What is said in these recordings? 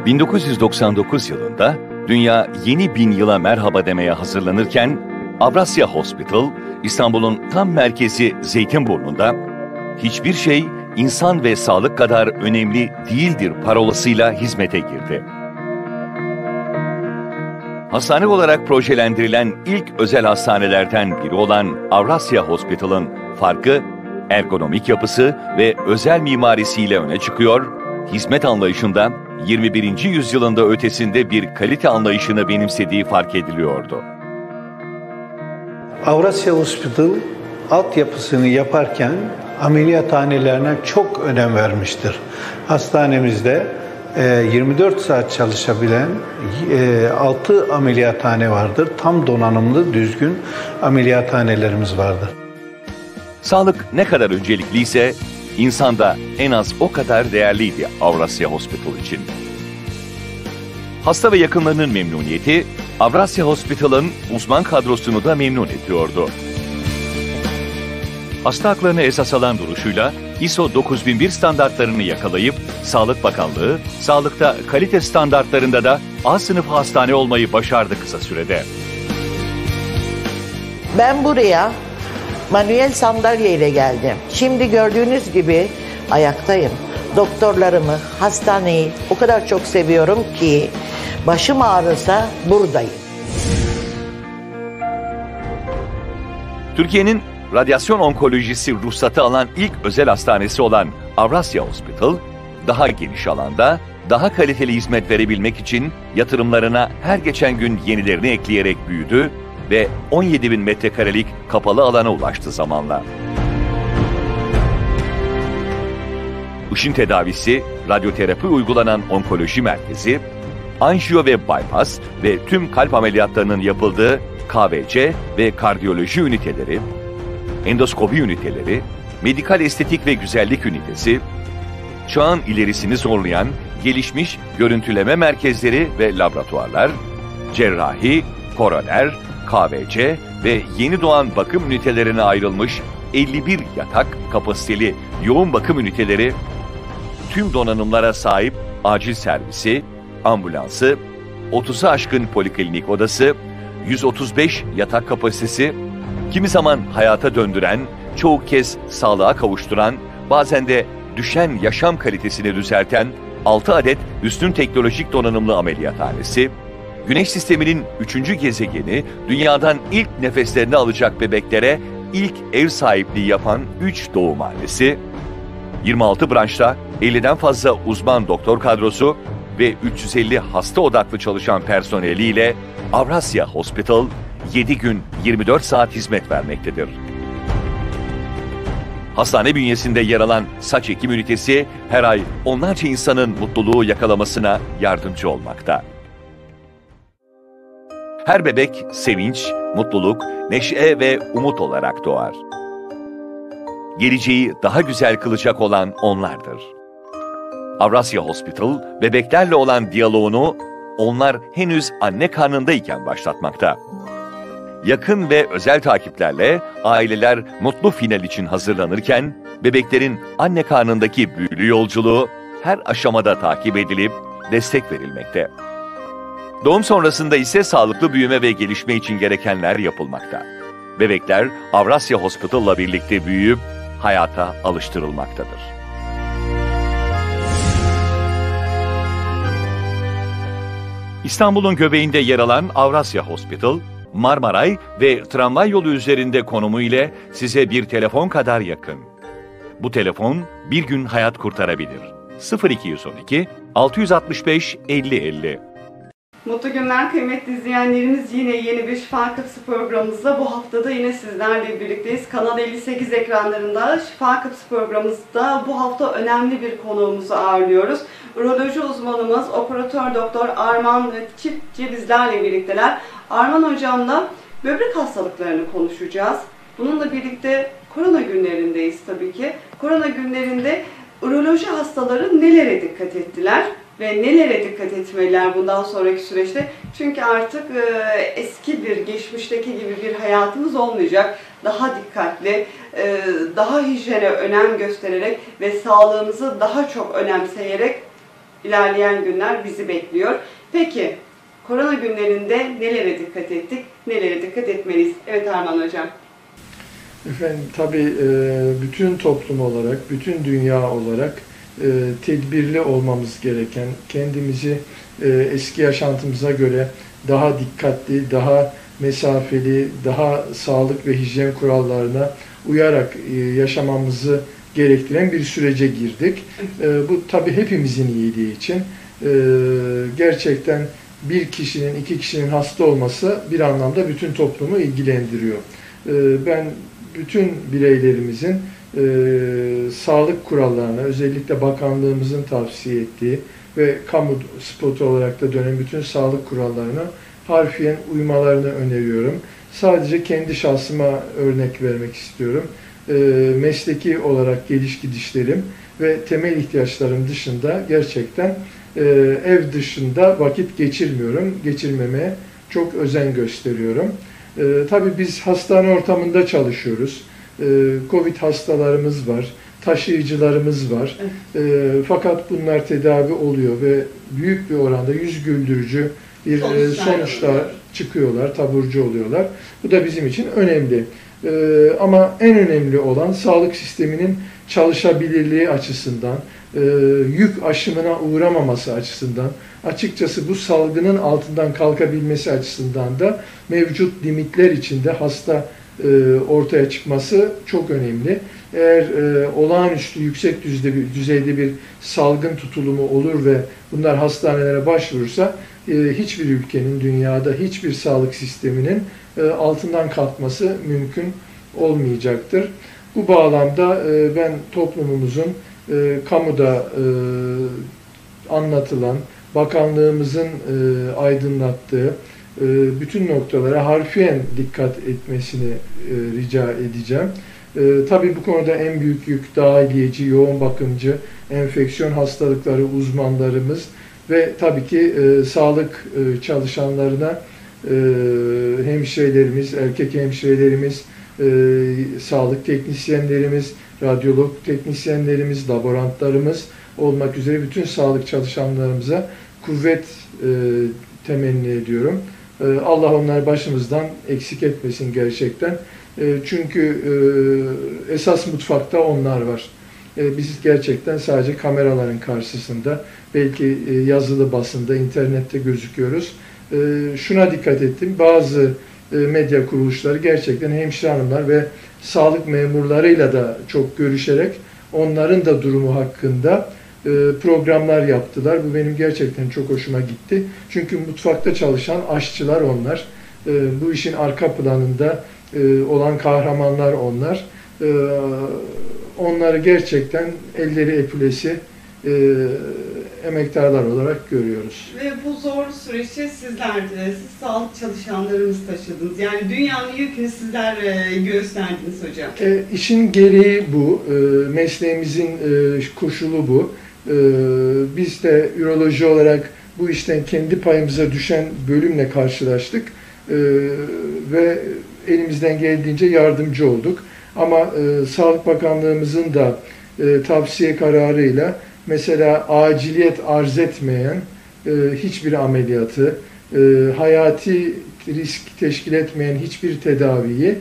1999 yılında dünya yeni 1000 yıla merhaba demeye hazırlanırken Avrasya Hospital, İstanbul'un tam merkezi Zeytinburnu'nda hiçbir şey insan ve sağlık kadar önemli değildir parolasıyla hizmete girdi. Hastane olarak projelendirilen ilk özel hastanelerden biri olan Avrasya Hospital'ın farkı, ergonomik yapısı ve özel mimarisiyle öne çıkıyor, hizmet anlayışında 21. yüzyılında ötesinde bir kalite anlayışını benimsediği fark ediliyordu. Avrasya Hospital altyapısını yaparken ameliyathanelerine çok önem vermiştir. Hastanemizde 24 saat çalışabilen 6 ameliyathane vardır. Tam donanımlı, düzgün ameliyathanelerimiz vardır. Sağlık ne kadar öncelikliyse, insan da en az o kadar değerliydi Avrasya Hospital için. Hasta ve yakınlarının memnuniyeti, Avrasya Hospital'ın uzman kadrosunu da memnun ediyordu. Hasta haklarını esas alan duruşuyla ISO 9001 standartlarını yakalayıp Sağlık Bakanlığı, sağlıkta kalite standartlarında da A sınıfı hastane olmayı başardı kısa sürede. Ben buraya manuel sandalyeyle geldim. Şimdi gördüğünüz gibi ayaktayım. Doktorlarımı, hastaneyi o kadar çok seviyorum ki başım ağrırsa buradayım. Türkiye'nin radyasyon onkolojisi ruhsatı alan ilk özel hastanesi olan Avrasya Hospital, daha geniş alanda, daha kaliteli hizmet verebilmek için yatırımlarına her geçen gün yenilerini ekleyerek büyüdü ve 17.000 metrekarelik kapalı alana ulaştı zamanla. Işın tedavisi, radyoterapi uygulanan onkoloji merkezi, anjiyo ve bypass ve tüm kalp ameliyatlarının yapıldığı KVC ve kardiyoloji üniteleri, endoskopi üniteleri, medikal estetik ve güzellik ünitesi, çağın ilerisini zorlayan gelişmiş görüntüleme merkezleri ve laboratuvarlar, cerrahi, koroner, KVC ve yeni doğan bakım ünitelerine ayrılmış 51 yatak kapasiteli yoğun bakım üniteleri, tüm donanımlara sahip acil servisi, ambulansı, 30'u aşkın poliklinik odası, 135 yatak kapasitesi, kimi zaman hayata döndüren, çoğu kez sağlığa kavuşturan, bazen de düşen yaşam kalitesini düzelten 6 adet üstün teknolojik donanımlı ameliyathanesi, Güneş sisteminin 3. gezegeni, dünyadan ilk nefeslerini alacak bebeklere ilk ev sahipliği yapan 3 doğumhanesi, 26 branşta 50'den fazla uzman doktor kadrosu ve 350 hasta odaklı çalışan personeliyle Avrasya Hospital 7 gün 24 saat hizmet vermektedir. Hastane bünyesinde yer alan saç ekim ünitesi her ay onlarca insanın mutluluğu yakalamasına yardımcı olmakta. Her bebek sevinç, mutluluk, neşe ve umut olarak doğar. Geleceği daha güzel kılacak olan onlardır. Avrasya Hospital, bebeklerle olan diyaloğunu onlar henüz anne karnındayken başlatmakta. Yakın ve özel takiplerle aileler mutlu final için hazırlanırken, bebeklerin anne karnındaki büyülü yolculuğu her aşamada takip edilip destek verilmekte. Doğum sonrasında ise sağlıklı büyüme ve gelişme için gerekenler yapılmakta. Bebekler Avrasya Hospital'la birlikte büyüyüp hayata alıştırılmaktadır. İstanbul'un göbeğinde yer alan Avrasya Hospital, Marmaray ve tramvay yolu üzerinde konumu ile size bir telefon kadar yakın. Bu telefon bir gün hayat kurtarabilir. 0212 665 50 50. Mutlu günler kıymetli izleyenlerimiz. Yine yeni bir Şifa Kapısı programımızda bu haftada yine sizlerle birlikteyiz. Kanal 58 ekranlarında Şifa Kapısı programımızda bu hafta önemli bir konuğumuzu ağırlıyoruz. Uroloji uzmanımız Operatör Doktor Arman Çiftçi bizlerle birlikteler. Arman hocamla böbrek hastalıklarını konuşacağız. Bununla birlikte korona günlerindeyiz tabii ki. Korona günlerinde uroloji hastaları nelere dikkat ettiler? Ve nelere dikkat etmeliler bundan sonraki süreçte? Çünkü artık eski bir, geçmişteki gibi bir hayatımız olmayacak. Daha dikkatli, daha hijyene önem göstererek ve sağlığımızı daha çok önemseyerek ilerleyen günler bizi bekliyor. Peki korona günlerinde nelere dikkat ettik, nelere dikkat etmeliyiz? Evet Arman Hocam. Efendim tabii bütün toplum olarak, bütün dünya olarak tedbirli olmamız gereken, kendimizi eski yaşantımıza göre daha dikkatli, daha mesafeli, daha sağlık ve hijyen kurallarına uyarak yaşamamızı gerektiren bir sürece girdik. Bu tabii hepimizin iyiliği için. Gerçekten bir kişinin, iki kişinin hasta olması bir anlamda bütün toplumu ilgilendiriyor. Ben bütün bireylerimizin sağlık kurallarına, özellikle bakanlığımızın tavsiye ettiği ve kamu spotu olarak da dönen bütün sağlık kurallarına harfiyen uymalarını öneriyorum. Sadece kendi şahsıma örnek vermek istiyorum. Mesleki olarak geliş gidişlerim ve temel ihtiyaçlarım dışında gerçekten ev dışında vakit geçirmiyorum. Geçirmemeye çok özen gösteriyorum. Tabii biz hastane ortamında çalışıyoruz. Covid hastalarımız var, taşıyıcılarımız var. Fakat bunlar tedavi oluyor ve büyük bir oranda yüz güldürücü bir sonuçlar çıkıyorlar, taburcu oluyorlar. Bu da bizim için önemli. Ama en önemli olan sağlık sisteminin çalışabilirliği açısından, yük aşımına uğramaması açısından, açıkçası bu salgının altından kalkabilmesi açısından da mevcut limitler içinde hasta ortaya çıkması çok önemli. Eğer olağanüstü yüksek düzeyde bir salgın tutulumu olur ve bunlar hastanelere başvurursa hiçbir ülkenin, dünyada hiçbir sağlık sisteminin altından kalkması mümkün olmayacaktır. Bu bağlamda ben toplumumuzun kamuda anlatılan, bakanlığımızın aydınlattığı bütün noktalara harfiyen dikkat etmesini rica edeceğim. Tabii bu konuda en büyük yük dahiliyeci, yoğun bakımcı, enfeksiyon hastalıkları uzmanlarımız ve tabii ki sağlık çalışanlarına hemşirelerimiz, erkek hemşirelerimiz, sağlık teknisyenlerimiz, radyolog teknisyenlerimiz, laborantlarımız olmak üzere bütün sağlık çalışanlarımıza kuvvet temenni ediyorum. Allah onları başımızdan eksik etmesin gerçekten. Çünkü esas mutfakta onlar var. Biz gerçekten sadece kameraların karşısında, belki yazılı basında, internette gözüküyoruz. Şuna dikkat ettim, bazı medya kuruluşları gerçekten hemşire hanımlar ve sağlık memurlarıyla da çok görüşerek onların da durumu hakkında programlar yaptılar. Bu benim gerçekten çok hoşuma gitti. Çünkü mutfakta çalışan aşçılar onlar. Bu işin arka planında olan kahramanlar onlar. Onları gerçekten elleri epülesi emektarlar olarak görüyoruz. Ve bu zor süreçte sizler de, siz sağlık çalışanlarınız taşıdınız. Yani dünyanın yükünü sizler göğüslendiniz hocam. İşin gereği bu. Mesleğimizin koşulu bu. Biz de üroloji olarak bu işten kendi payımıza düşen bölümle karşılaştık ve elimizden geldiğince yardımcı olduk. Ama Sağlık Bakanlığımızın da tavsiye kararıyla mesela aciliyet arz etmeyen hiçbir ameliyatı, hayati risk teşkil etmeyen hiçbir tedaviyi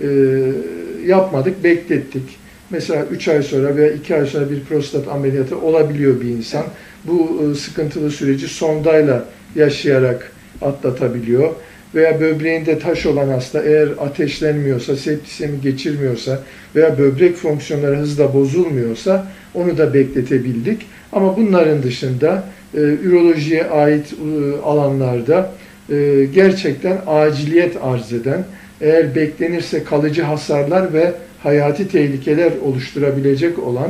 yapmadık, beklettik. Mesela 3 ay sonra veya 2 ay sonra bir prostat ameliyatı olabiliyor bir insan. Bu sıkıntılı süreci sondayla yaşayarak atlatabiliyor. Veya böbreğinde taş olan hasta eğer ateşlenmiyorsa, septisemi geçirmiyorsa veya böbrek fonksiyonları hızla bozulmuyorsa onu da bekletebildik. Ama bunların dışında ürolojiye ait alanlarda gerçekten aciliyet arz eden, eğer beklenirse kalıcı hasarlar ve hayati tehlikeler oluşturabilecek olan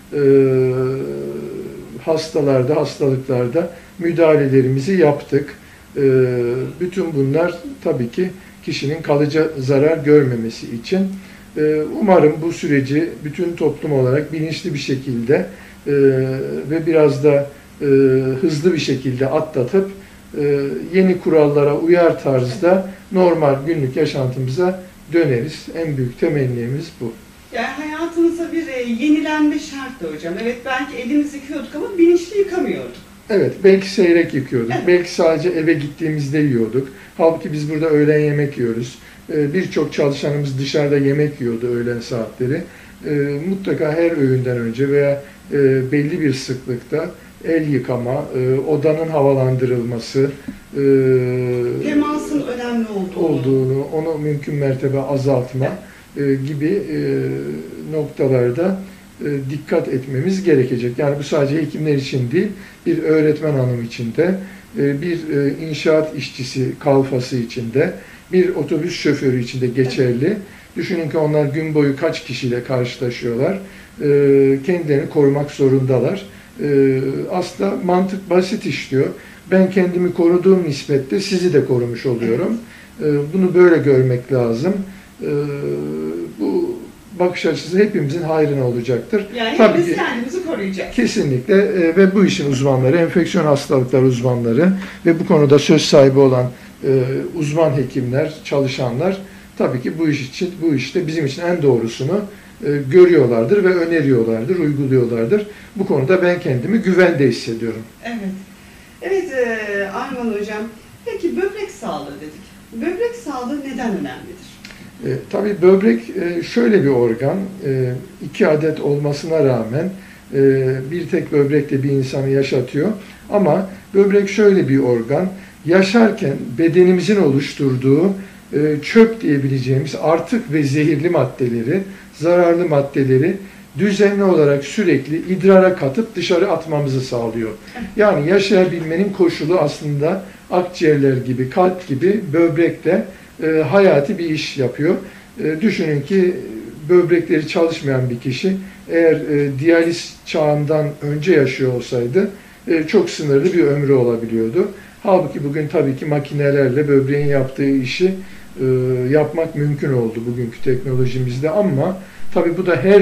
hastalarda, hastalıklarda müdahalelerimizi yaptık. Bütün bunlar tabii ki kişinin kalıcı zarar görmemesi için. Umarım bu süreci bütün toplum olarak bilinçli bir şekilde ve biraz da hızlı bir şekilde atlatıp yeni kurallara uyar tarzda normal günlük yaşantımıza döneriz. En büyük temennimiz bu. Yani hayatımıza bir yenilenme şarttı hocam. Evet belki elimizi yıkıyorduk ama bilinçli yıkamıyorduk. Evet, belki seyrek yıkıyorduk, belki sadece eve gittiğimizde yiyorduk. Halbuki biz burada öğlen yemek yiyoruz. Birçok çalışanımız dışarıda yemek yiyordu öğlen saatleri. Mutlaka her öğünden önce veya belli bir sıklıkta el yıkama, odanın havalandırılması, temasın önemli olduğunu, onu mümkün mertebe azaltma gibi noktalarda dikkat etmemiz gerekecek. Yani bu sadece hekimler için değil, bir öğretmen hanım için de, bir inşaat işçisi kalfası için de, bir otobüs şoförü için de geçerli. Düşünün ki onlar gün boyu kaç kişiyle karşılaşıyorlar. Kendilerini korumak zorundalar. Aslında mantık basit işliyor. Ben kendimi koruduğum nispette sizi de korumuş oluyorum. Bunu böyle görmek lazım. Bu bakış açısı hepimizin hayrına olacaktır. Yani tabii biz ki, kendimizi koruyacağız. Kesinlikle ve bu işin uzmanları, enfeksiyon hastalıklar uzmanları ve bu konuda söz sahibi olan uzman hekimler, çalışanlar tabii ki bu işte bizim için en doğrusunu görüyorlardır ve öneriyorlardır, uyguluyorlardır. Bu konuda ben kendimi güvende hissediyorum. Evet. Evet Arman Hocam, peki böbrek sağlığı dedik. Böbrek sağlığı neden önemlidir? Tabii böbrek şöyle bir organ, 2 adet olmasına rağmen bir tek böbrekle bir insanı yaşatıyor. Ama böbrek şöyle bir organ, yaşarken bedenimizin oluşturduğu çöp diyebileceğimiz artık ve zehirli maddeleri, zararlı maddeleri düzenli olarak sürekli idrara katıp dışarı atmamızı sağlıyor. Yani yaşayabilmenin koşulu aslında akciğerler gibi, kalp gibi böbrekle hayati bir iş yapıyor. Düşünün ki böbrekleri çalışmayan bir kişi eğer diyaliz çağından önce yaşıyor olsaydı çok sınırlı bir ömrü olabiliyordu. Halbuki bugün tabii ki makinelerle böbreğin yaptığı işi yapmak mümkün oldu bugünkü teknolojimizde, ama tabii bu da her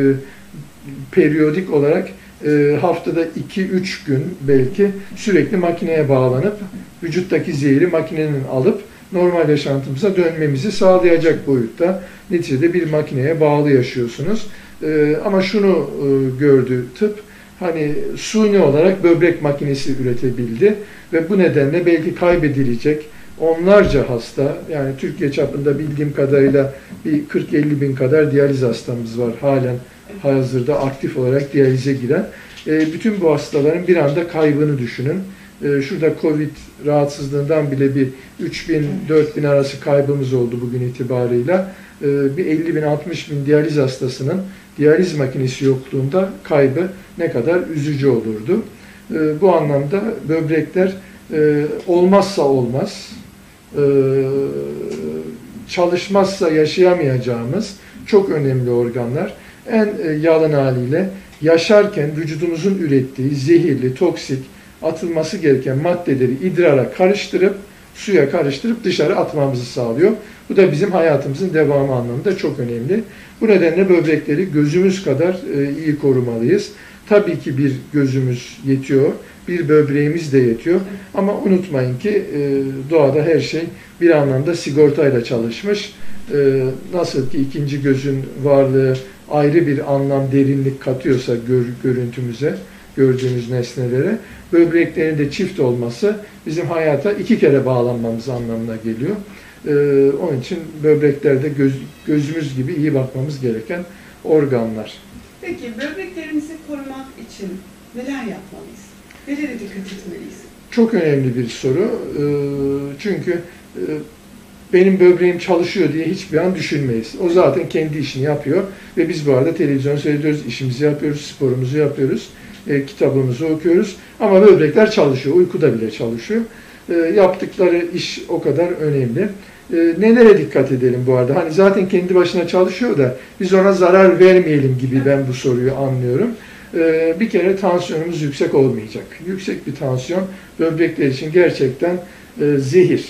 periyodik olarak haftada 2-3 gün belki sürekli makineye bağlanıp vücuttaki zehri makinenin alıp normal yaşantımıza dönmemizi sağlayacak boyutta. Neticede bir makineye bağlı yaşıyorsunuz. Ama şunu gördü tıp, hani suni olarak böbrek makinesi üretebildi ve bu nedenle belki kaybedilecek onlarca hasta, yani Türkiye çapında bildiğim kadarıyla bir 40-50 bin kadar diyaliz hastamız var halen hazırda aktif olarak diyalize giren. Bütün bu hastaların bir anda kaybını düşünün. Şurada Covid rahatsızlığından bile bir 3.000-4.000 arası kaybımız oldu bugün itibarıyla. Bir 50.000-60.000 diyaliz hastasının diyaliz makinesi yokluğunda kaybı ne kadar üzücü olurdu. Bu anlamda böbrekler olmazsa olmaz, çalışmazsa yaşayamayacağımız çok önemli organlar. En yalın haliyle yaşarken vücudumuzun ürettiği zehirli, toksik, atılması gereken maddeleri idrara karıştırıp, suya karıştırıp dışarı atmamızı sağlıyor. Bu da bizim hayatımızın devamı anlamında çok önemli. Bu nedenle böbrekleri gözümüz kadar iyi korumalıyız. Tabii ki bir gözümüz yetiyor, bir böbreğimiz de yetiyor. Ama unutmayın ki doğada her şey bir anlamda sigortayla çalışmış. Nasıl ki ikinci gözün varlığı ayrı bir anlam, derinlik katıyorsa görüntümüze, gördüğümüz nesnelere, böbreklerin de çift olması bizim hayata 2 kere bağlanmamız anlamına geliyor. Onun için böbreklerde gözümüz gibi iyi bakmamız gereken organlar. Peki böbreklerimizi korumak için neler yapmalıyız? Nelere dikkat etmeliyiz? Çok önemli bir soru. Çünkü benim böbreğim çalışıyor diye hiçbir an düşünmeyiz. O zaten kendi işini yapıyor ve biz bu arada televizyon seyrediyoruz, işimizi yapıyoruz, sporumuzu yapıyoruz, kitabımızı okuyoruz. Ama böbrekler çalışıyor, uykuda bile çalışıyor. Yaptıkları iş o kadar önemli. Nelere dikkat edelim bu arada? Hani zaten kendi başına çalışıyor da biz ona zarar vermeyelim gibi ben bu soruyu anlıyorum. Bir kere tansiyonumuz yüksek olmayacak. Yüksek bir tansiyon böbrekler için gerçekten zehir.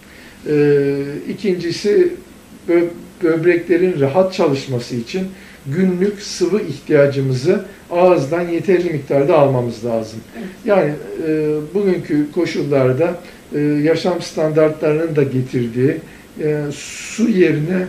İkincisi böbreklerin rahat çalışması için günlük sıvı ihtiyacımızı ağızdan yeterli miktarda almamız lazım. Yani bugünkü koşullarda yaşam standartlarının da getirdiği su yerine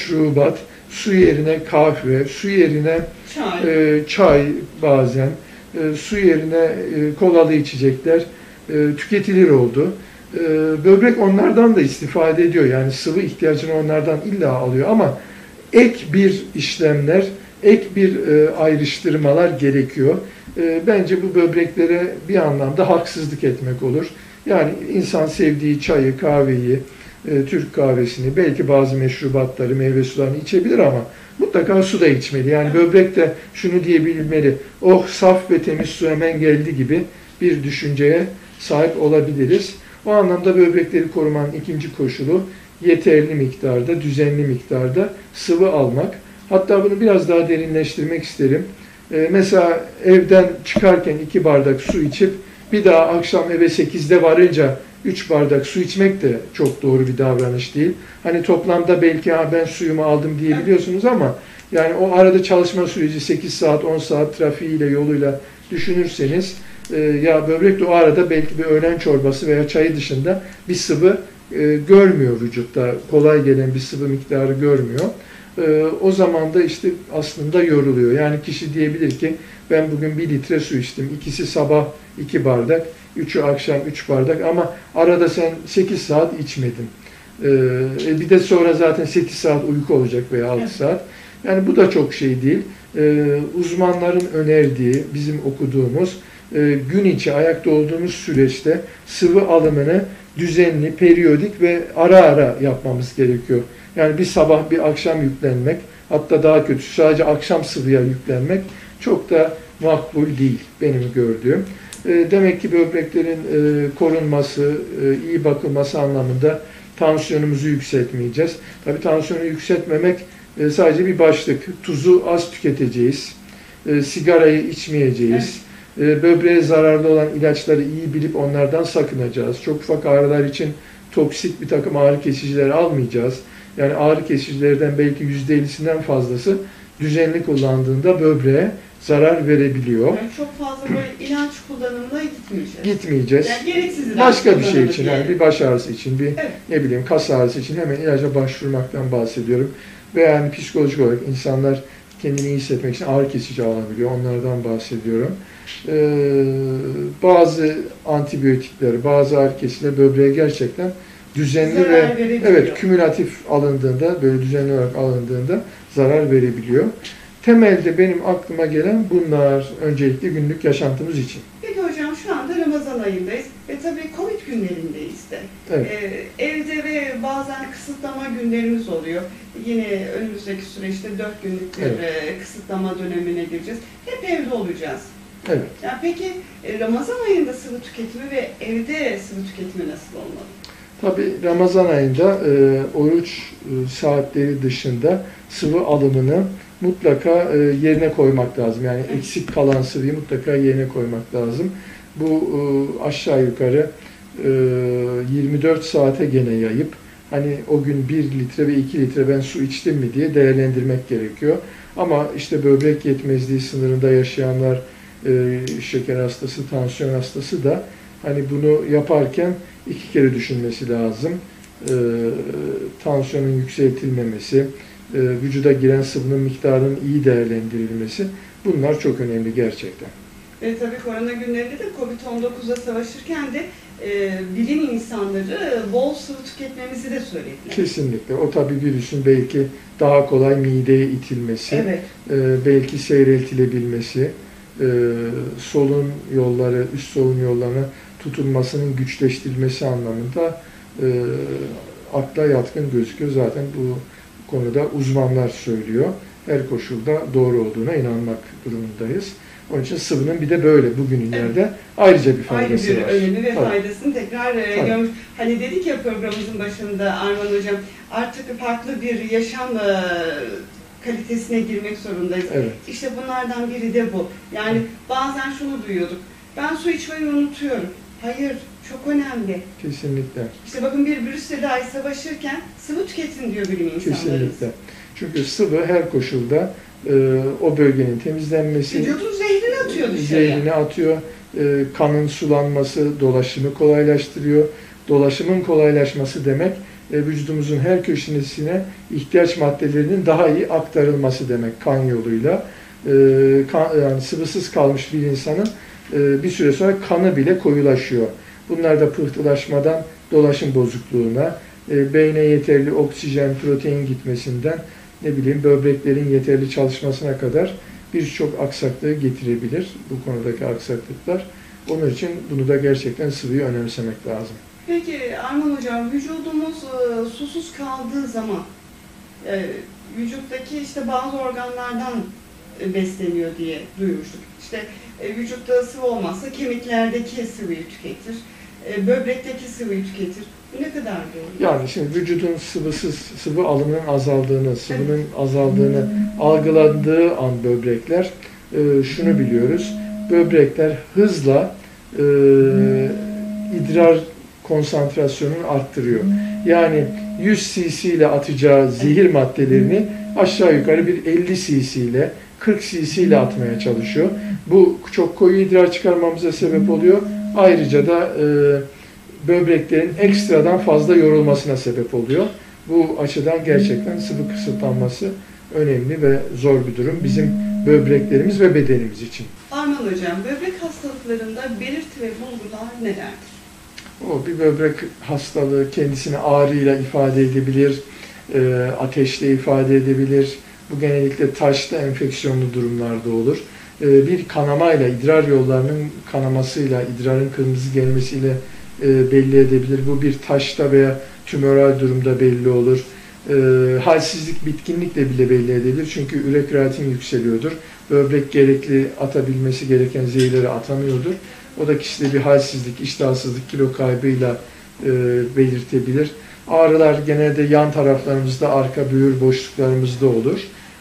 meşrubat, su yerine kahve, su yerine çay bazen su yerine kolalı içecekler tüketilir oldu. Böbrek onlardan da istifade ediyor. Yani sıvı ihtiyacını onlardan illa alıyor ama ek bir işlemler, ek bir ayrıştırmalar gerekiyor. Bence bu böbreklere bir anlamda haksızlık etmek olur. Yani insan sevdiği çayı, kahveyi, Türk kahvesini, belki bazı meşrubatları, meyve sularını içebilir ama mutlaka su da içmeli. Yani böbrek de şunu diyebilmeli, oh saf ve temiz su hemen geldi gibi bir düşünceye sahip olabiliriz. O anlamda böbrekleri korumanın ikinci koşulu yeterli miktarda, düzenli miktarda sıvı almak. Hatta bunu biraz daha derinleştirmek isterim. Mesela evden çıkarken 2 bardak su içip bir daha akşam eve 8'de varınca 3 bardak su içmek de çok doğru bir davranış değil. Hani toplamda belki ben suyumu aldım diyebiliyorsunuz ama yani o arada çalışma süreci 8 saat, 10 saat trafiğiyle, yoluyla düşünürseniz ya böbrek de o arada belki bir öğlen çorbası veya çayı dışında bir sıvı görmüyor vücutta. Kolay gelen bir sıvı miktarı görmüyor. O zaman da işte aslında yoruluyor. Yani kişi diyebilir ki ben bugün 1 litre su içtim. İkisi sabah 2 bardak, 3'ü akşam 3 bardak ama arada sen 8 saat içmedin. Bir de sonra zaten 8 saat uyku olacak veya 6 saat. Yani bu da çok şey değil. Uzmanların önerdiği, bizim okuduğumuz gün içi ayakta olduğumuz süreçte sıvı alımını düzenli, periyodik ve ara ara yapmamız gerekiyor. Yani bir sabah bir akşam yüklenmek, hatta daha kötüsü sadece akşam sıvıya yüklenmek çok da makbul değil benim gördüğüm. Demek ki böbreklerin korunması, iyi bakılması anlamında tansiyonumuzu yükseltmeyeceğiz. Tabii tansiyonu yükseltmemek sadece bir başlık. Tuzu az tüketeceğiz, sigarayı içmeyeceğiz. Böbreğe zararlı olan ilaçları iyi bilip onlardan sakınacağız. Çok ufak ağrılar için toksik bir takım ağrı kesiciler almayacağız. Yani ağrı kesicilerden belki %50'sinden fazlası düzenli kullandığında böbreğe zarar verebiliyor. Yani çok fazla böyle ilaç kullanımına gitmeyeceğiz. Gitmeyeceğiz. Yani gereksiz ilaç başka bir şey için, yani yani bir baş ağrısı için, bir ne bileyim kas ağrısı için hemen ilaca başvurmaktan bahsediyorum. Ve yani psikolojik olarak insanlar kendini iyi hissetmek için ağrı kesici alabiliyor. Onlardan bahsediyorum. Bazı antibiyotikler, bazı ağrı kesiciler böbreğe gerçekten düzenli zarar ve kümülatif alındığında, böyle düzenli olarak alındığında zarar verebiliyor. Temelde benim aklıma gelen bunlar öncelikle günlük yaşantımız için. Peki hocam şu anda Ramazan ayındayız ve tabii Covid günlerindeyiz de. Evet. Evde ve bazen kısıtlama günlerimiz oluyor. Yine önümüzdeki süreçte 4 günlük bir kısıtlama dönemine gireceğiz. Hep evde olacağız. Evet. Yani peki Ramazan ayında sıvı tüketimi ve evde sıvı tüketimi nasıl olmalı? Tabii Ramazan ayında oruç saatleri dışında sıvı alımını mutlaka yerine koymak lazım. Yani eksik kalan sıvıyı mutlaka yerine koymak lazım. Bu aşağı yukarı 24 saate gene yayıp hani o gün 1 litre ve 2 litre ben su içtim mi diye değerlendirmek gerekiyor. Ama işte böbrek yetmezliği sınırında yaşayanlar, şeker hastası, tansiyon hastası da hani bunu yaparken 2 kere düşünmesi lazım. Tansiyonun yükseltilmemesi, vücuda giren sıvının miktarının iyi değerlendirilmesi, bunlar çok önemli gerçekten. Tabii korona günlerinde de Covid-19'la savaşırken de bilim insanları bol sıvı tüketmemizi de söylediler. Kesinlikle. O tabii virüsün belki daha kolay mideye itilmesi, belki seyreltilebilmesi, solunum yolları, üst solunum yollarına tutunmasının güçleştirilmesi anlamında akla yatkın gözüküyor. Zaten bu konuda uzmanlar söylüyor. Her koşulda doğru olduğuna inanmak durumundayız. Onun için sıvının bir de böyle bugünlerde ayrıca bir faydası var. Ayrı bir önemi ve faydasını tekrar görmüş. Hani dedik ya programımızın başında Arman Hocam, artık farklı bir yaşam kalitesine girmek zorundayız. Evet. İşte bunlardan biri de bu. Yani bazen şunu duyuyorduk. Ben su içmeyi unutuyorum. Hayır, çok önemli. Kesinlikle. İşte bakın bir virüsle dahi savaşırken sıvı tüketin diyor bilim insanları. Kesinlikle. Çünkü sıvı her koşulda o bölgenin temizlenmesi, vücudun zehrini atıyor dışarıya. Zehrini atıyor, kanın sulanması, dolaşımı kolaylaştırıyor. Dolaşımın kolaylaşması demek, vücudumuzun her köşesine ihtiyaç maddelerinin daha iyi aktarılması demek kan yoluyla. Yani sıvısız kalmış bir insanın bir süre sonra kanı bile koyulaşıyor. Bunlar da pıhtılaşmadan dolaşım bozukluğuna, beyne yeterli oksijen, protein gitmesinden, böbreklerin yeterli çalışmasına kadar birçok aksaklığı getirebilir bu konudaki aksaklıklar. Onun için bunu da gerçekten sıvıyı önemsemek lazım. Peki Arman Hocam, vücudumuz susuz kaldığı zaman vücuttaki bazı organlardan besleniyor diye duymuştuk. Vücutta sıvı olmazsa kemiklerdeki sıvıyı tüketir, böbrekteki sıvıyı tüketir. Bu ne kadar doğru? Yani şimdi vücudun sıvı alımının azaldığını, sıvının azaldığını algıladığı an böbrekler, şunu biliyoruz, böbrekler hızla idrar konsantrasyonunu arttırıyor. Yani 100 cc ile atacağı zehir maddelerini aşağı yukarı bir 50 cc ile 40 cc ile atmaya çalışıyor. Bu çok koyu idrar çıkarmamıza sebep oluyor. Ayrıca da böbreklerin ekstradan fazla yorulmasına sebep oluyor. Bu açıdan gerçekten sıvı kısıtlanması önemli ve zor bir durum bizim böbreklerimiz ve bedenimiz için. Arman Hocam, böbrek hastalıklarında belirti ve bulgular nelerdir? Bir böbrek hastalığı kendisini ağrıyla ifade edebilir, ateşle ifade edebilir. Bu genellikle taşlı enfeksiyonlu durumlarda olur. Bir kanamayla, idrar yollarının kanamasıyla, idrarın kırmızı gelmesiyle belli edebilir. Bu bir taşta veya tümöral durumda belli olur. Halsizlik, bitkinlikle bile belli edilir. Çünkü ürek yükseliyordur. Böbrek gerekli atabilmesi gereken zehirleri atamıyordur. O da kişide bir halsizlik, iştahsızlık, kilo kaybıyla belirtebilir. Ağrılar genelde yan taraflarımızda, arka böğür boşluklarımızda olur.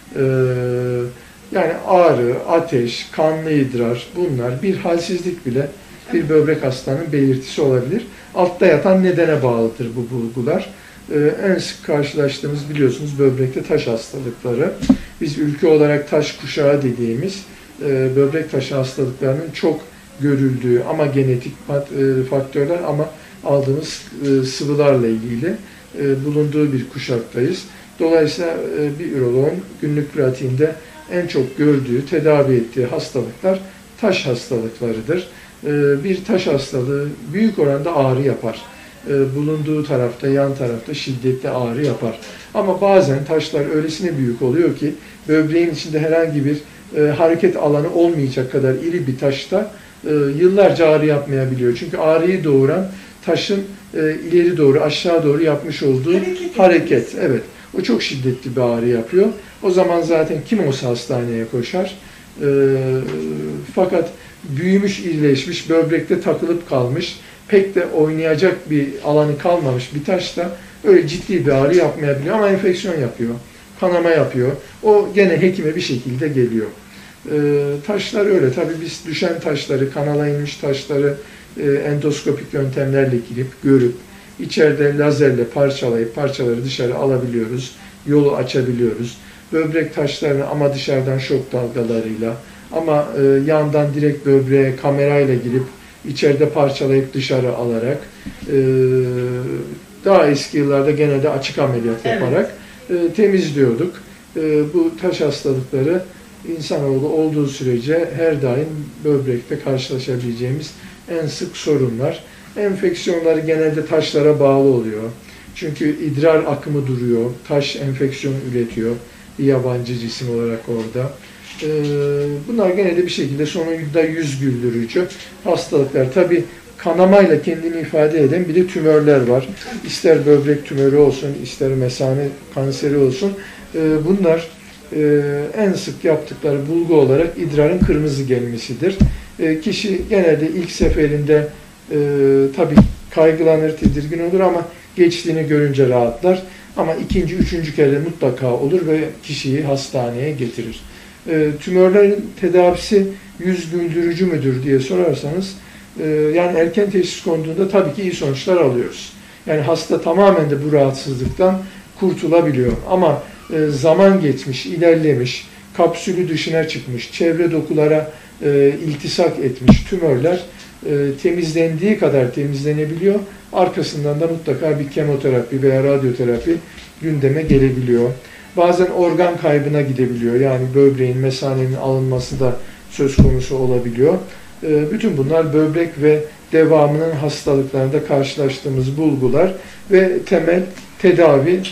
Yani ağrı, ateş, kanlı idrar, bunlar bir halsizlik bile bir böbrek hastalığının belirtisi olabilir. Altta yatan nedene bağlıdır bu bulgular. En sık karşılaştığımız biliyorsunuz böbrekte taş hastalıkları. Biz ülke olarak taş kuşağı dediğimiz böbrek taşı hastalıklarının çok görüldüğü ama genetik faktörler ama aldığımız sıvılarla ilgili bulunduğu bir kuşaktayız. Dolayısıyla bir üroloğun günlük pratiğinde en çok gördüğü, tedavi ettiği hastalıklar taş hastalıklarıdır. Bir taş hastalığı büyük oranda ağrı yapar. Bulunduğu tarafta, yan tarafta şiddetli ağrı yapar. Ama bazen taşlar öylesine büyük oluyor ki böbreğin içinde herhangi bir hareket alanı olmayacak kadar iri bir taşta yıllarca ağrı yapmayabiliyor. Çünkü ağrıyı doğuran taşın ileri doğru, aşağı doğru yapmış olduğu hareket. Evet, o çok şiddetli bir ağrı yapıyor. O zaman zaten kim olsa hastaneye koşar. Fakat büyümüş, irileşmiş, böbrekte takılıp kalmış, pek de oynayacak bir alanı kalmamış bir taş da öyle ciddi bir ağrı yapmayabiliyor ama enfeksiyon yapıyor, kanama yapıyor. O gene hekime bir şekilde geliyor. Taşlar öyle. Tabii biz düşen taşları, kanala inmiş taşları endoskopik yöntemlerle girip, görüp, içeride lazerle parçalayıp parçaları dışarı alabiliyoruz, yolu açabiliyoruz. Böbrek taşlarını ama dışarıdan şok dalgalarıyla ama yandan direkt böbreğe kamerayla girip içeride parçalayıp dışarı alarak daha eski yıllarda genelde açık ameliyat yaparak temizliyorduk. Bu taş hastalıkları insanoğlu olduğu sürece her daim böbrekte karşılaşabileceğimiz en sık sorunlar. Enfeksiyonlar genelde taşlara bağlı oluyor. Çünkü idrar akımı duruyor, taş enfeksiyon üretiyor bir yabancı cisim olarak orada. Bunlar genelde bir şekilde sonunda yüz güldürücü hastalıklar. Tabii kanamayla kendini ifade eden bir de tümörler var. İster böbrek tümörü olsun, ister mesane kanseri olsun. Bunlar en sık yaptıkları bulgu olarak idrarın kırmızı gelmesidir. Kişi genelde ilk seferinde tabii kaygılanır, tedirgin olur ama geçtiğini görünce rahatlar. Ama ikinci, üçüncü kere mutlaka olur ve kişiyi hastaneye getirir. Tümörlerin tedavisi yüz güldürücü müdür diye sorarsanız, yani erken teşhis konduğunda tabii ki iyi sonuçlar alıyoruz. Yani hasta tamamen de bu rahatsızlıktan kurtulabiliyor. Ama zaman geçmiş, ilerlemiş, kapsülü dışına çıkmış, çevre dokulara iltisak etmiş tümörler temizlendiği kadar temizlenebiliyor. Arkasından da mutlaka bir kemoterapi veya radyoterapi gündeme gelebiliyor. Bazen organ kaybına gidebiliyor. Yani böbreğin, mesanenin alınması da söz konusu olabiliyor. Bütün bunlar böbrek ve devamının hastalıklarında karşılaştığımız bulgular ve temel tedavi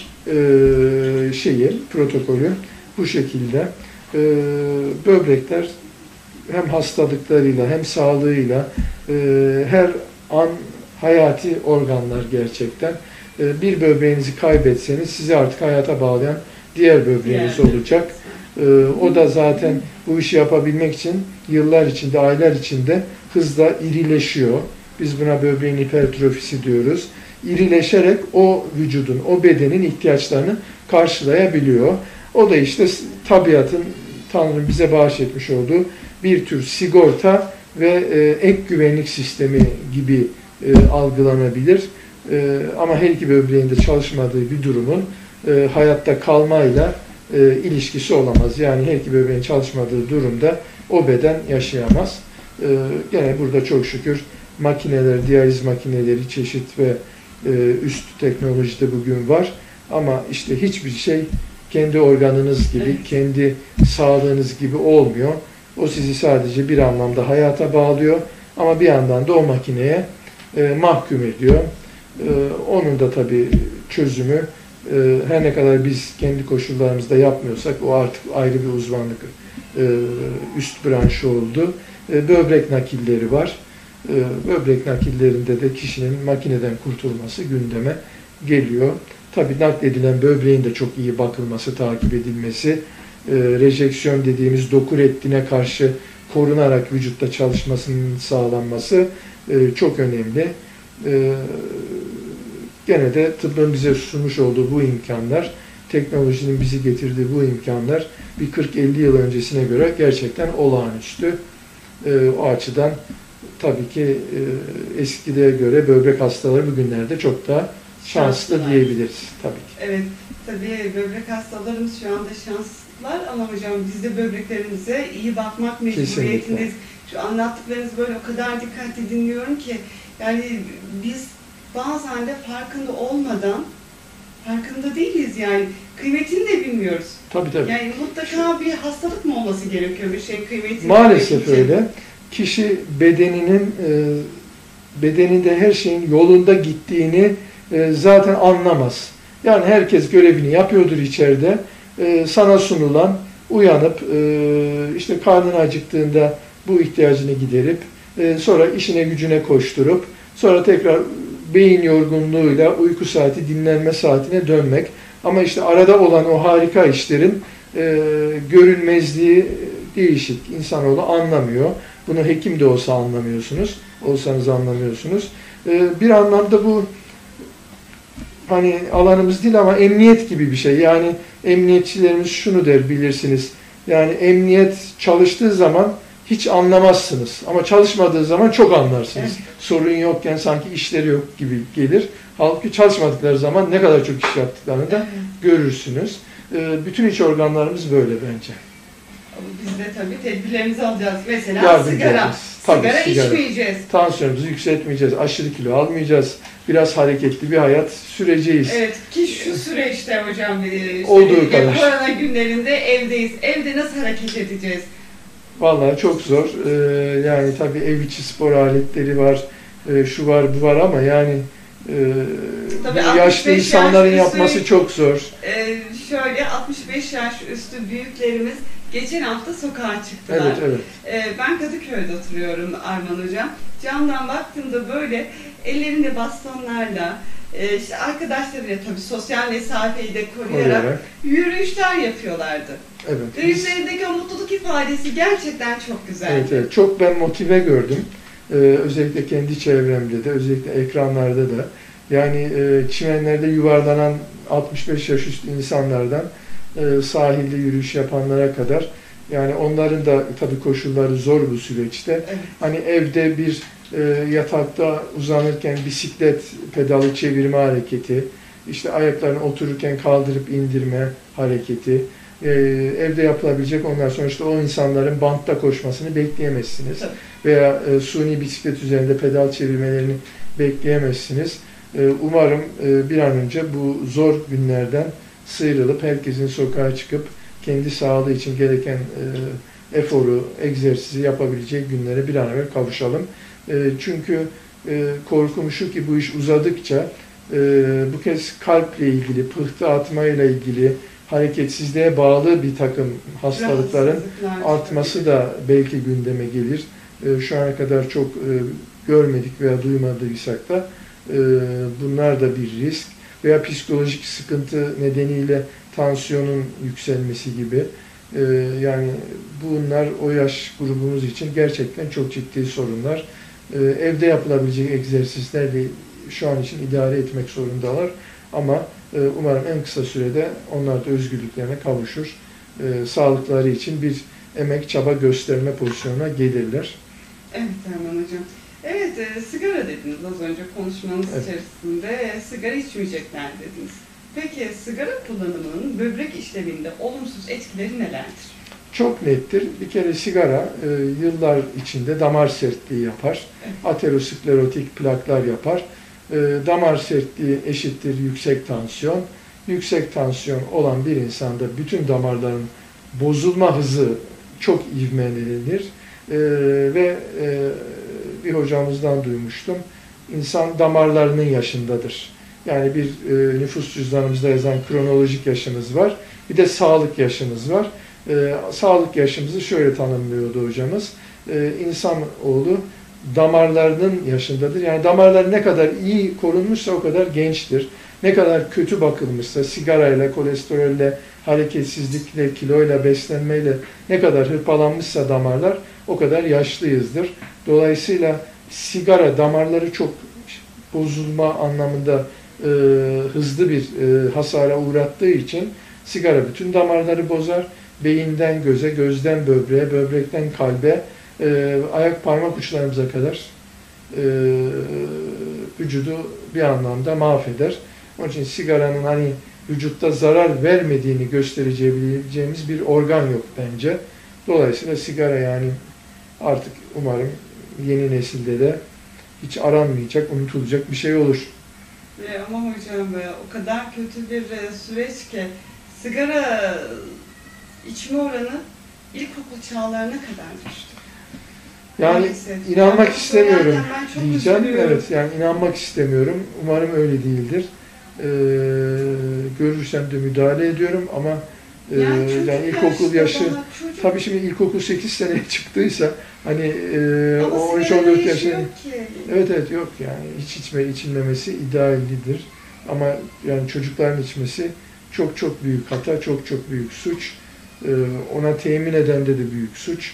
protokolü bu şekilde. Böbrekler hem hastalıklarıyla hem sağlığıyla her an hayati organlar gerçekten. Bir böbreğinizi kaybetseniz sizi artık hayata bağlayan diğer böbreğiniz olacak. O da zaten bu işi yapabilmek için yıllar içinde, aylar içinde hızla irileşiyor. Biz buna böbreğin hipertrofisi diyoruz. İrileşerek o vücudun, o bedenin ihtiyaçlarını karşılayabiliyor. O da işte tabiatın, Tanrı'nın bize bahşetmiş olduğu bir tür sigorta ve ek güvenlik sistemi gibi algılanabilir. Ama her iki böbreğin de çalışmadığı bir durumun hayatta kalmayla ilişkisi olamaz. Yani her iki böbreğin çalışmadığı durumda o beden yaşayamaz. Gene burada çok şükür makineler, diyaliz makineleri çeşit ve üst teknolojide bugün var. Ama işte hiçbir şey kendi organınız gibi, kendi sağlığınız gibi olmuyor. O sizi sadece bir anlamda hayata bağlıyor ama bir yandan da o makineye mahkum ediyor. Onun da tabii çözümü her ne kadar biz kendi koşullarımızda yapmıyorsak o artık ayrı bir uzmanlık üst branşı oldu. Böbrek nakilleri var. Böbrek nakillerinde de kişinin makineden kurtulması gündeme geliyor. Tabii nakledilen böbreğin de çok iyi bakılması, takip edilmesi, rejeksiyon dediğimiz doku rettine karşı korunarak vücutta çalışmasının sağlanması çok önemli. Gene de tıbbın bize sunmuş olduğu bu imkanlar, teknolojinin bizi getirdiği bu imkanlar bir 40-50 yıl öncesine göre gerçekten olağanüstü. O açıdan tabii ki eskide göre böbrek hastaları bugünlerde çok daha şanslı diyebiliriz tabii ki. Evet, tabii böbrek hastalarımız şu anda şanslılar ama hocam biz de böbreklerimize iyi bakmak mecburiyetindeyiz. Şu anlattıklarınız böyle o kadar dikkatli dinliyorum ki yani biz bazen de farkında değiliz yani. Kıymetini de bilmiyoruz. Tabii tabii. Yani mutlaka bir hastalık mı olması gerekiyor bir şey kıymetini? Maalesef öyle. Kişi bedeninde her şeyin yolunda gittiğini zaten anlamaz. Yani herkes görevini yapıyordur içeride. Sana sunulan, uyanıp işte karnın acıktığında bu ihtiyacını giderip sonra işine gücüne koşturup sonra tekrar beyin yorgunluğuyla uyku saati, dinlenme saatine dönmek. Ama işte arada olan o harika işlerin görünmezliği değişik. İnsanoğlu anlamıyor. Bunu hekim de olsa anlamıyorsunuz. Olsanız anlamıyorsunuz. Bir anlamda bu hani alanımız değil ama emniyet gibi bir şey. Yani emniyetçilerimiz şunu der bilirsiniz. Yani emniyet çalıştığı zaman hiç anlamazsınız. Ama çalışmadığı zaman çok anlarsınız. Evet. Sorun yokken sanki işleri yok gibi gelir. Halbuki çalışmadıkları zaman ne kadar çok iş yaptıklarını da görürsünüz. Bütün iç organlarımız böyle bence. Biz de tabii tedbirlerimizi alacağız. Mesela sigara. Sigara içmeyeceğiz. Tansiyonumuzu yükseltmeyeceğiz. Aşırı kilo almayacağız. Biraz hareketli bir hayat süreceğiz. Evet ki şu süreçte hocam olduğu kadar. Korona günlerinde evdeyiz. Evde nasıl hareket edeceğiz? Vallahi çok zor. Yani tabii ev içi spor aletleri var. Şu var bu var ama yani yaşlı insanların yapması çok zor. Şöyle 65 yaş üstü büyüklerimiz geçen hafta sokağa çıktılar. Evet. Ben Kadıköy'de oturuyorum Arman Hocam. Camdan baktığımda böyle ellerinde bastonlarla işte arkadaşlarıyla tabii sosyal mesafeyi de koruyarak yürüyüşler yapıyorlardı. Evet. Ve yüzlerindeki o mutluluk ifadesi gerçekten çok güzeldi. Evet. Çok ben motive gördüm. Özellikle kendi çevremde de, özellikle ekranlarda da. Yani çimenlerde yuvarlanan 65 yaş üstü insanlardan sahilde yürüyüş yapanlara kadar yani onların da tabii koşulları zor bu süreçte. Evet. Hani evde bir yatakta uzanırken bisiklet pedalı çevirme hareketi, işte ayaklarını otururken kaldırıp indirme hareketi, evde yapılabilecek ondan sonra işte o insanların bantta koşmasını bekleyemezsiniz. Tabii. Veya suni bisiklet üzerinde pedal çevirmelerini bekleyemezsiniz. Umarım bir an önce bu zor günlerden sıyrılıp herkesin sokağa çıkıp kendi sağlığı için gereken eforu, egzersizi yapabileceği günlere bir an evvel kavuşalım. Çünkü korkum şu ki bu iş uzadıkça bu kez kalple ilgili, pıhtı atmayla ilgili, hareketsizliğe bağlı bir takım hastalıkların artması da belki gündeme gelir. Şu ana kadar çok görmedik veya duymadıysak da bunlar da bir risk. Veya psikolojik sıkıntı nedeniyle tansiyonun yükselmesi gibi. Yani bunlar o yaş grubumuz için gerçekten çok ciddi sorunlar. Evde yapılabilecek egzersizlerle şu an için idare etmek zorundalar. Ama umarım en kısa sürede onlar da özgürlüklerine kavuşur. Sağlıkları için bir emek, çaba gösterme pozisyonuna gelirler. Evet Erman Hocam. Evet, sigara dediniz az önce konuşmanız içerisinde. Sigara içmeyecekler dediniz. Peki sigara kullanımının böbrek işlevinde olumsuz etkileri nelerdir? Çok nettir. Bir kere sigara yıllar içinde damar sertliği yapar. Evet. Aterosklerotik plaklar yapar. Damar sertliği eşittir yüksek tansiyon. Yüksek tansiyon olan bir insanda bütün damarların bozulma hızı çok ivmelenir. Ve bir hocamızdan duymuştum. İnsan damarlarının yaşındadır. Yani bir nüfus cüzdanımızda yazan kronolojik yaşınız var. Bir de sağlık yaşınız var. Sağlık yaşımızı şöyle tanımlıyordu hocamız. İnsanoğlu damarlarının yaşındadır. Yani damarlar ne kadar iyi korunmuşsa o kadar gençtir. Ne kadar kötü bakılmışsa, sigarayla, kolesterolle, hareketsizlikle, kiloyla, beslenmeyle ne kadar hırpalanmışsa damarlar o kadar yaşlıyızdır. Dolayısıyla sigara damarları çok bozulma anlamında hızlı bir hasara uğrattığı için sigara bütün damarları bozar. Beyinden göze, gözden böbreğe, böbrekten kalbe, ayak parmak uçlarımıza kadar vücudu bir anlamda mahveder. Onun için sigaranın hani vücutta zarar vermediğini göstereceğimiz bir organ yok bence. Dolayısıyla sigara yani artık umarım yeni nesilde de hiç aranmayacak, unutulacak bir şey olur. Ama hocam o kadar kötü bir süreç ki sigara içme oranı ilkokul çağlarına kadar düştü. Yani maalesef. inanmak istemiyorum diyeceğim. Üzülüyorum. Evet, yani inanmak istemiyorum. Umarım öyle değildir. Görürsem de müdahale ediyorum ama yani ilkokul yaşı, tabii şimdi ilkokul 8 seneye çıktıysa hani o 13-14 yaşında evet yok yani hiç içilmemesi ideallidir. Ama yani çocukların içmesi çok büyük hata, çok büyük suç. Ona temin eden de büyük suç.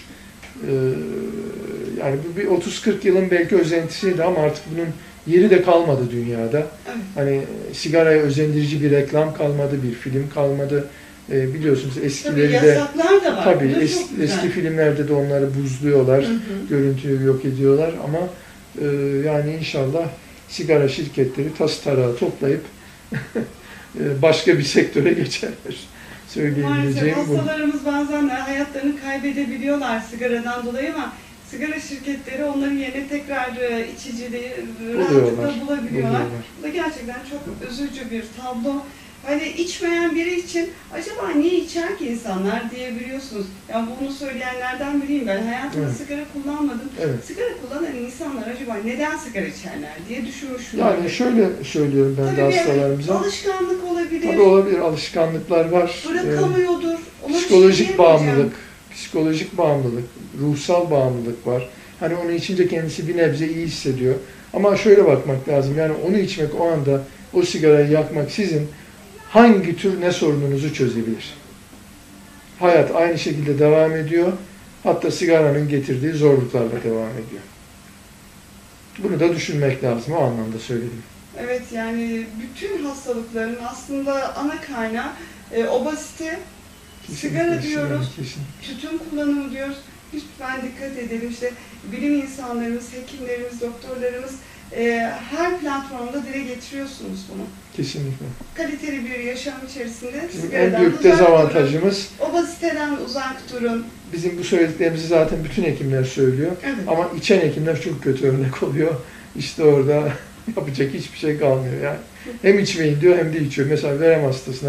Yani bu bir 30-40 yılın belki özentisiydi ama artık bunun yeri de kalmadı dünyada. Evet. Hani sigaraya özendirici bir reklam kalmadı, bir film kalmadı. Biliyorsunuz eskileri de yasaklar da var. Tabii eski filmlerde de onları buzluyorlar, görüntüyü yok ediyorlar ama yani inşallah sigara şirketleri tas tarağı toplayıp başka bir sektöre geçerler. Söyleyebileceğim bu. Hastalarımız bazen hayatlarını kaybedebiliyorlar sigaradan dolayı ama sigara şirketleri onların yerine tekrar içicileri rahatlıkla bulabiliyorlar. Bu da gerçekten çok üzücü bir tablo. Hani içmeyen biri için acaba niye içer ki insanlar diyebiliyorsunuz. Yani bunu söyleyenlerden biriyim ben. Hayatımda sigara kullanmadım. Evet. Sigara kullanan insanlar acaba neden sigara içerler diye düşünmüşüm. Yani şöyle söylüyorum ben de hastalarımıza. Alışkanlık olabilir. Tabii olabilir. Alışkanlıklar var. Bırakamıyordur. Psikolojik bağımlılık, ruhsal bağımlılık var. Hani onu içince kendisi bir nebze iyi hissediyor. Ama şöyle bakmak lazım. Yani onu içmek o anda, o sigarayı yakmak sizin hangi tür ne sorununuzu çözebilir? Hayat aynı şekilde devam ediyor. Hatta sigaranın getirdiği zorluklarla devam ediyor. Bunu da düşünmek lazım. O anlamda söyledim. Evet yani bütün hastalıkların aslında ana kaynağı obezite, sigara diyoruz, tütün kullanımı diyoruz. Lütfen dikkat edelim. İşte bilim insanlarımız, hekimlerimiz, doktorlarımız her platformda dile getiriyorsunuz bunu. Kesinlikle. Kaliteli bir yaşam içerisinde bizim en büyük dezavantajımız obeziteden uzak durun. Bizim bu söylediklerimizi zaten bütün hekimler söylüyor. Evet. Ama içen hekimler çok kötü örnek oluyor. İşte orada yapacak hiçbir şey kalmıyor yani. Hem içmeyin diyor hem de içiyor. Mesela verem hastasına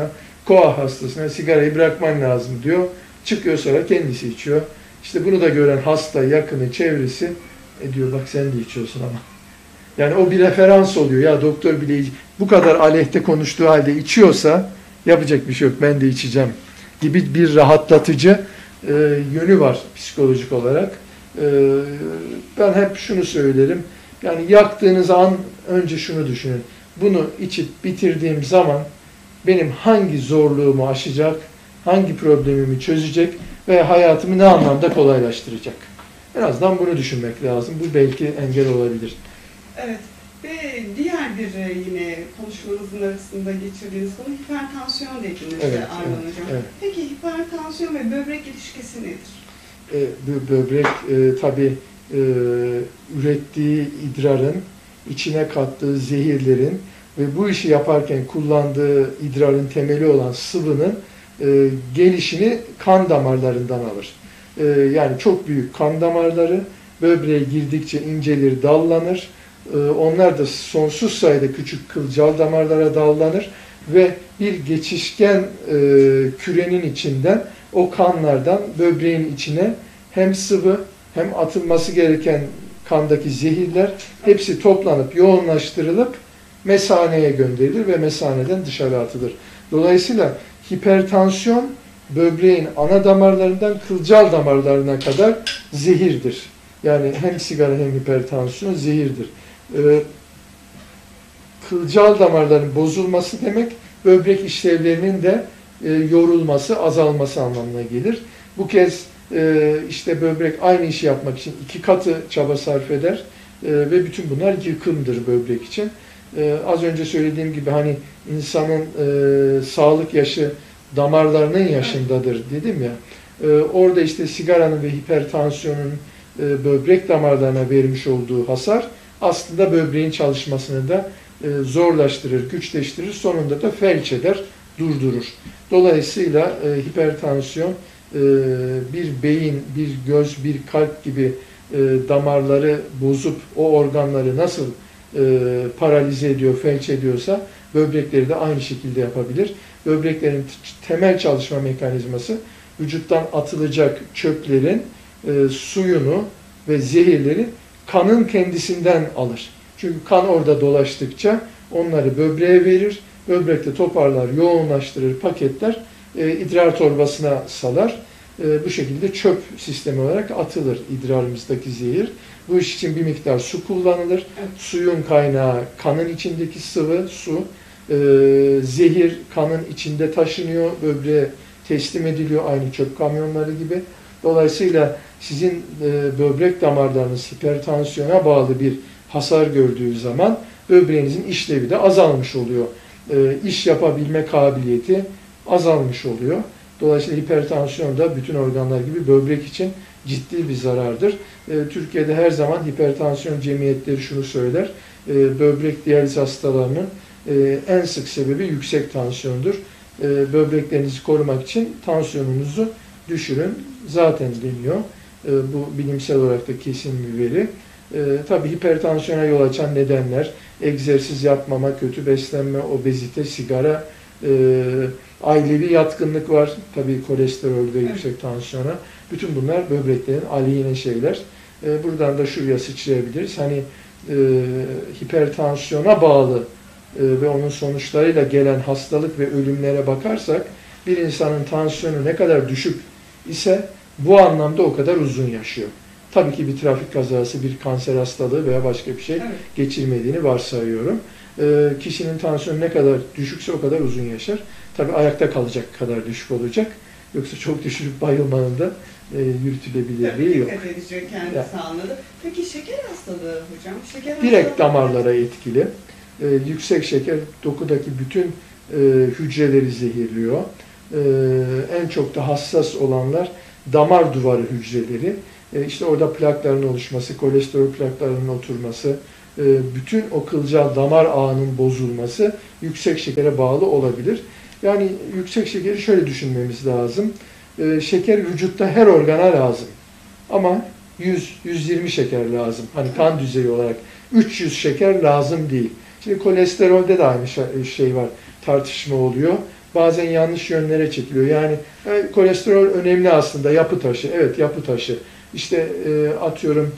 koa hastasına sigarayı bırakman lazım diyor. Çıkıyor sonra kendisi içiyor. İşte bunu da gören hasta, yakını, çevresi diyor bak sen de içiyorsun ama. Yani o bir referans oluyor. Ya doktor bile bu kadar aleyhte konuştuğu halde içiyorsa yapacak bir şey yok ben de içeceğim gibi bir rahatlatıcı yönü var psikolojik olarak. Ben hep şunu söylerim. Yani yaktığınız an önce şunu düşünün. Bunu içip bitirdiğim zaman benim hangi zorluğumu aşacak, hangi problemimi çözecek ve hayatımı ne anlamda kolaylaştıracak. En azından bunu düşünmek lazım. Bu belki engel olabilir. Evet. Ve diğer bir yine konuşmanızın arasında geçirdiğiniz konu hipertansiyon dediniz Arman Hocam. Evet. Peki hipertansiyon ve böbrek ilişkisi nedir? Böbrek tabii ürettiği idrarın, içine kattığı zehirlerin ve bu işi yaparken kullandığı idrarın temeli olan sıvının gelişini kan damarlarından alır. Yani çok büyük kan damarları böbreğe girdikçe incelir, dallanır. Onlar da sonsuz sayıda küçük kılcal damarlara dallanır ve bir geçişken kürenin içinden o kanlardan böbreğin içine hem sıvı hem atılması gereken kandaki zehirler hepsi toplanıp yoğunlaştırılıp mesaneye gönderilir ve mesaneden dışarı atılır. Dolayısıyla hipertansiyon böbreğin ana damarlarından kılcal damarlarına kadar zehirdir. Yani hem sigara hem hipertansiyon zehirdir. Kılcal damarların bozulması demek böbrek işlevlerinin de yorulması, azalması anlamına gelir. Bu kez işte böbrek aynı işi yapmak için 2 katı çaba sarf eder ve bütün bunlar yıkımdır böbrek için. Az önce söylediğim gibi hani insanın sağlık yaşı damarlarının yaşındadır dedim ya. Orada işte sigaranın ve hipertansiyonun böbrek damarlarına vermiş olduğu hasar aslında böbreğin çalışmasını da zorlaştırır, güçleştirir, sonunda da felç eder, durdurur. Dolayısıyla hipertansiyon bir beyin, bir göz, bir kalp gibi damarları bozup o organları nasıl paralize ediyor, felç ediyorsa böbrekleri de aynı şekilde yapabilir. Böbreklerin temel çalışma mekanizması vücuttan atılacak çöplerin suyunu ve zehirleri kanın kendisinden alır. Çünkü kan orada dolaştıkça onları böbreğe verir. Böbrekte toparlar, yoğunlaştırır, paketler, idrar torbasına salar. Bu şekilde çöp sistemi olarak atılır idrarımızdaki zehir. Bu iş için bir miktar su kullanılır. Suyun kaynağı kanın içindeki sıvı, su. Zehir kanın içinde taşınıyor, böbreğe teslim ediliyor aynı çöp kamyonları gibi. Dolayısıyla sizin böbrek damarlarınız hipertansiyona bağlı bir hasar gördüğü zaman böbreğinizin işlevi de azalmış oluyor. İş yapabilme kabiliyeti azalmış oluyor. Dolayısıyla hipertansiyon da bütün organlar gibi böbrek için ciddi bir zarardır. Türkiye'de her zaman hipertansiyon cemiyetleri şunu söyler. Böbrek diyaliz hastalarının en sık sebebi yüksek tansiyondur. Böbreklerinizi korumak için tansiyonunuzu düşürün. Zaten deniyor. Bu bilimsel olarak da kesin bir veri. Tabii hipertansiyona yol açan nedenler, egzersiz yapmama, kötü beslenme, obezite, sigara, ailevi yatkınlık var. Tabii kolesterol ve yüksek tansiyona. Bütün bunlar böbreklerin aleyhine şeyler. Buradan da şuraya sıçrayabiliriz. Hani hipertansiyona bağlı ve onun sonuçlarıyla gelen hastalık ve ölümlere bakarsak bir insanın tansiyonu ne kadar düşük ise bu anlamda o kadar uzun yaşıyor. Tabii ki bir trafik kazası, bir kanser hastalığı veya başka bir şey geçirmediğini varsayıyorum. Kişinin tansiyonu ne kadar düşükse o kadar uzun yaşar. Tabii ayakta kalacak kadar düşük olacak. Yoksa çok düşürüp bayılmanın da yürütülebilirliği yok. Dikkat edecek kendi sağlığına. Peki şeker hastalığı hocam? Şeker direkt hastalığı damarlara etkili. Yüksek şeker dokudaki bütün hücreleri zehirliyor. En çok da hassas olanlar damar duvarı hücreleri. İşte orada plakların oluşması, kolesterol plaklarının oturması, bütün o kılcal damar ağının bozulması yüksek şekere bağlı olabilir. Yani yüksek şekeri şöyle düşünmemiz lazım. Şeker vücutta her organa lazım. Ama 100-120 şeker lazım. Hani kan düzeyi olarak 300 şeker lazım değil. Şimdi kolesterolde de aynı şey var. Tartışma oluyor. bazen yanlış yönlere çekiliyor. Yani kolesterol önemli aslında, yapı taşı. Evet, yapı taşı. İşte atıyorum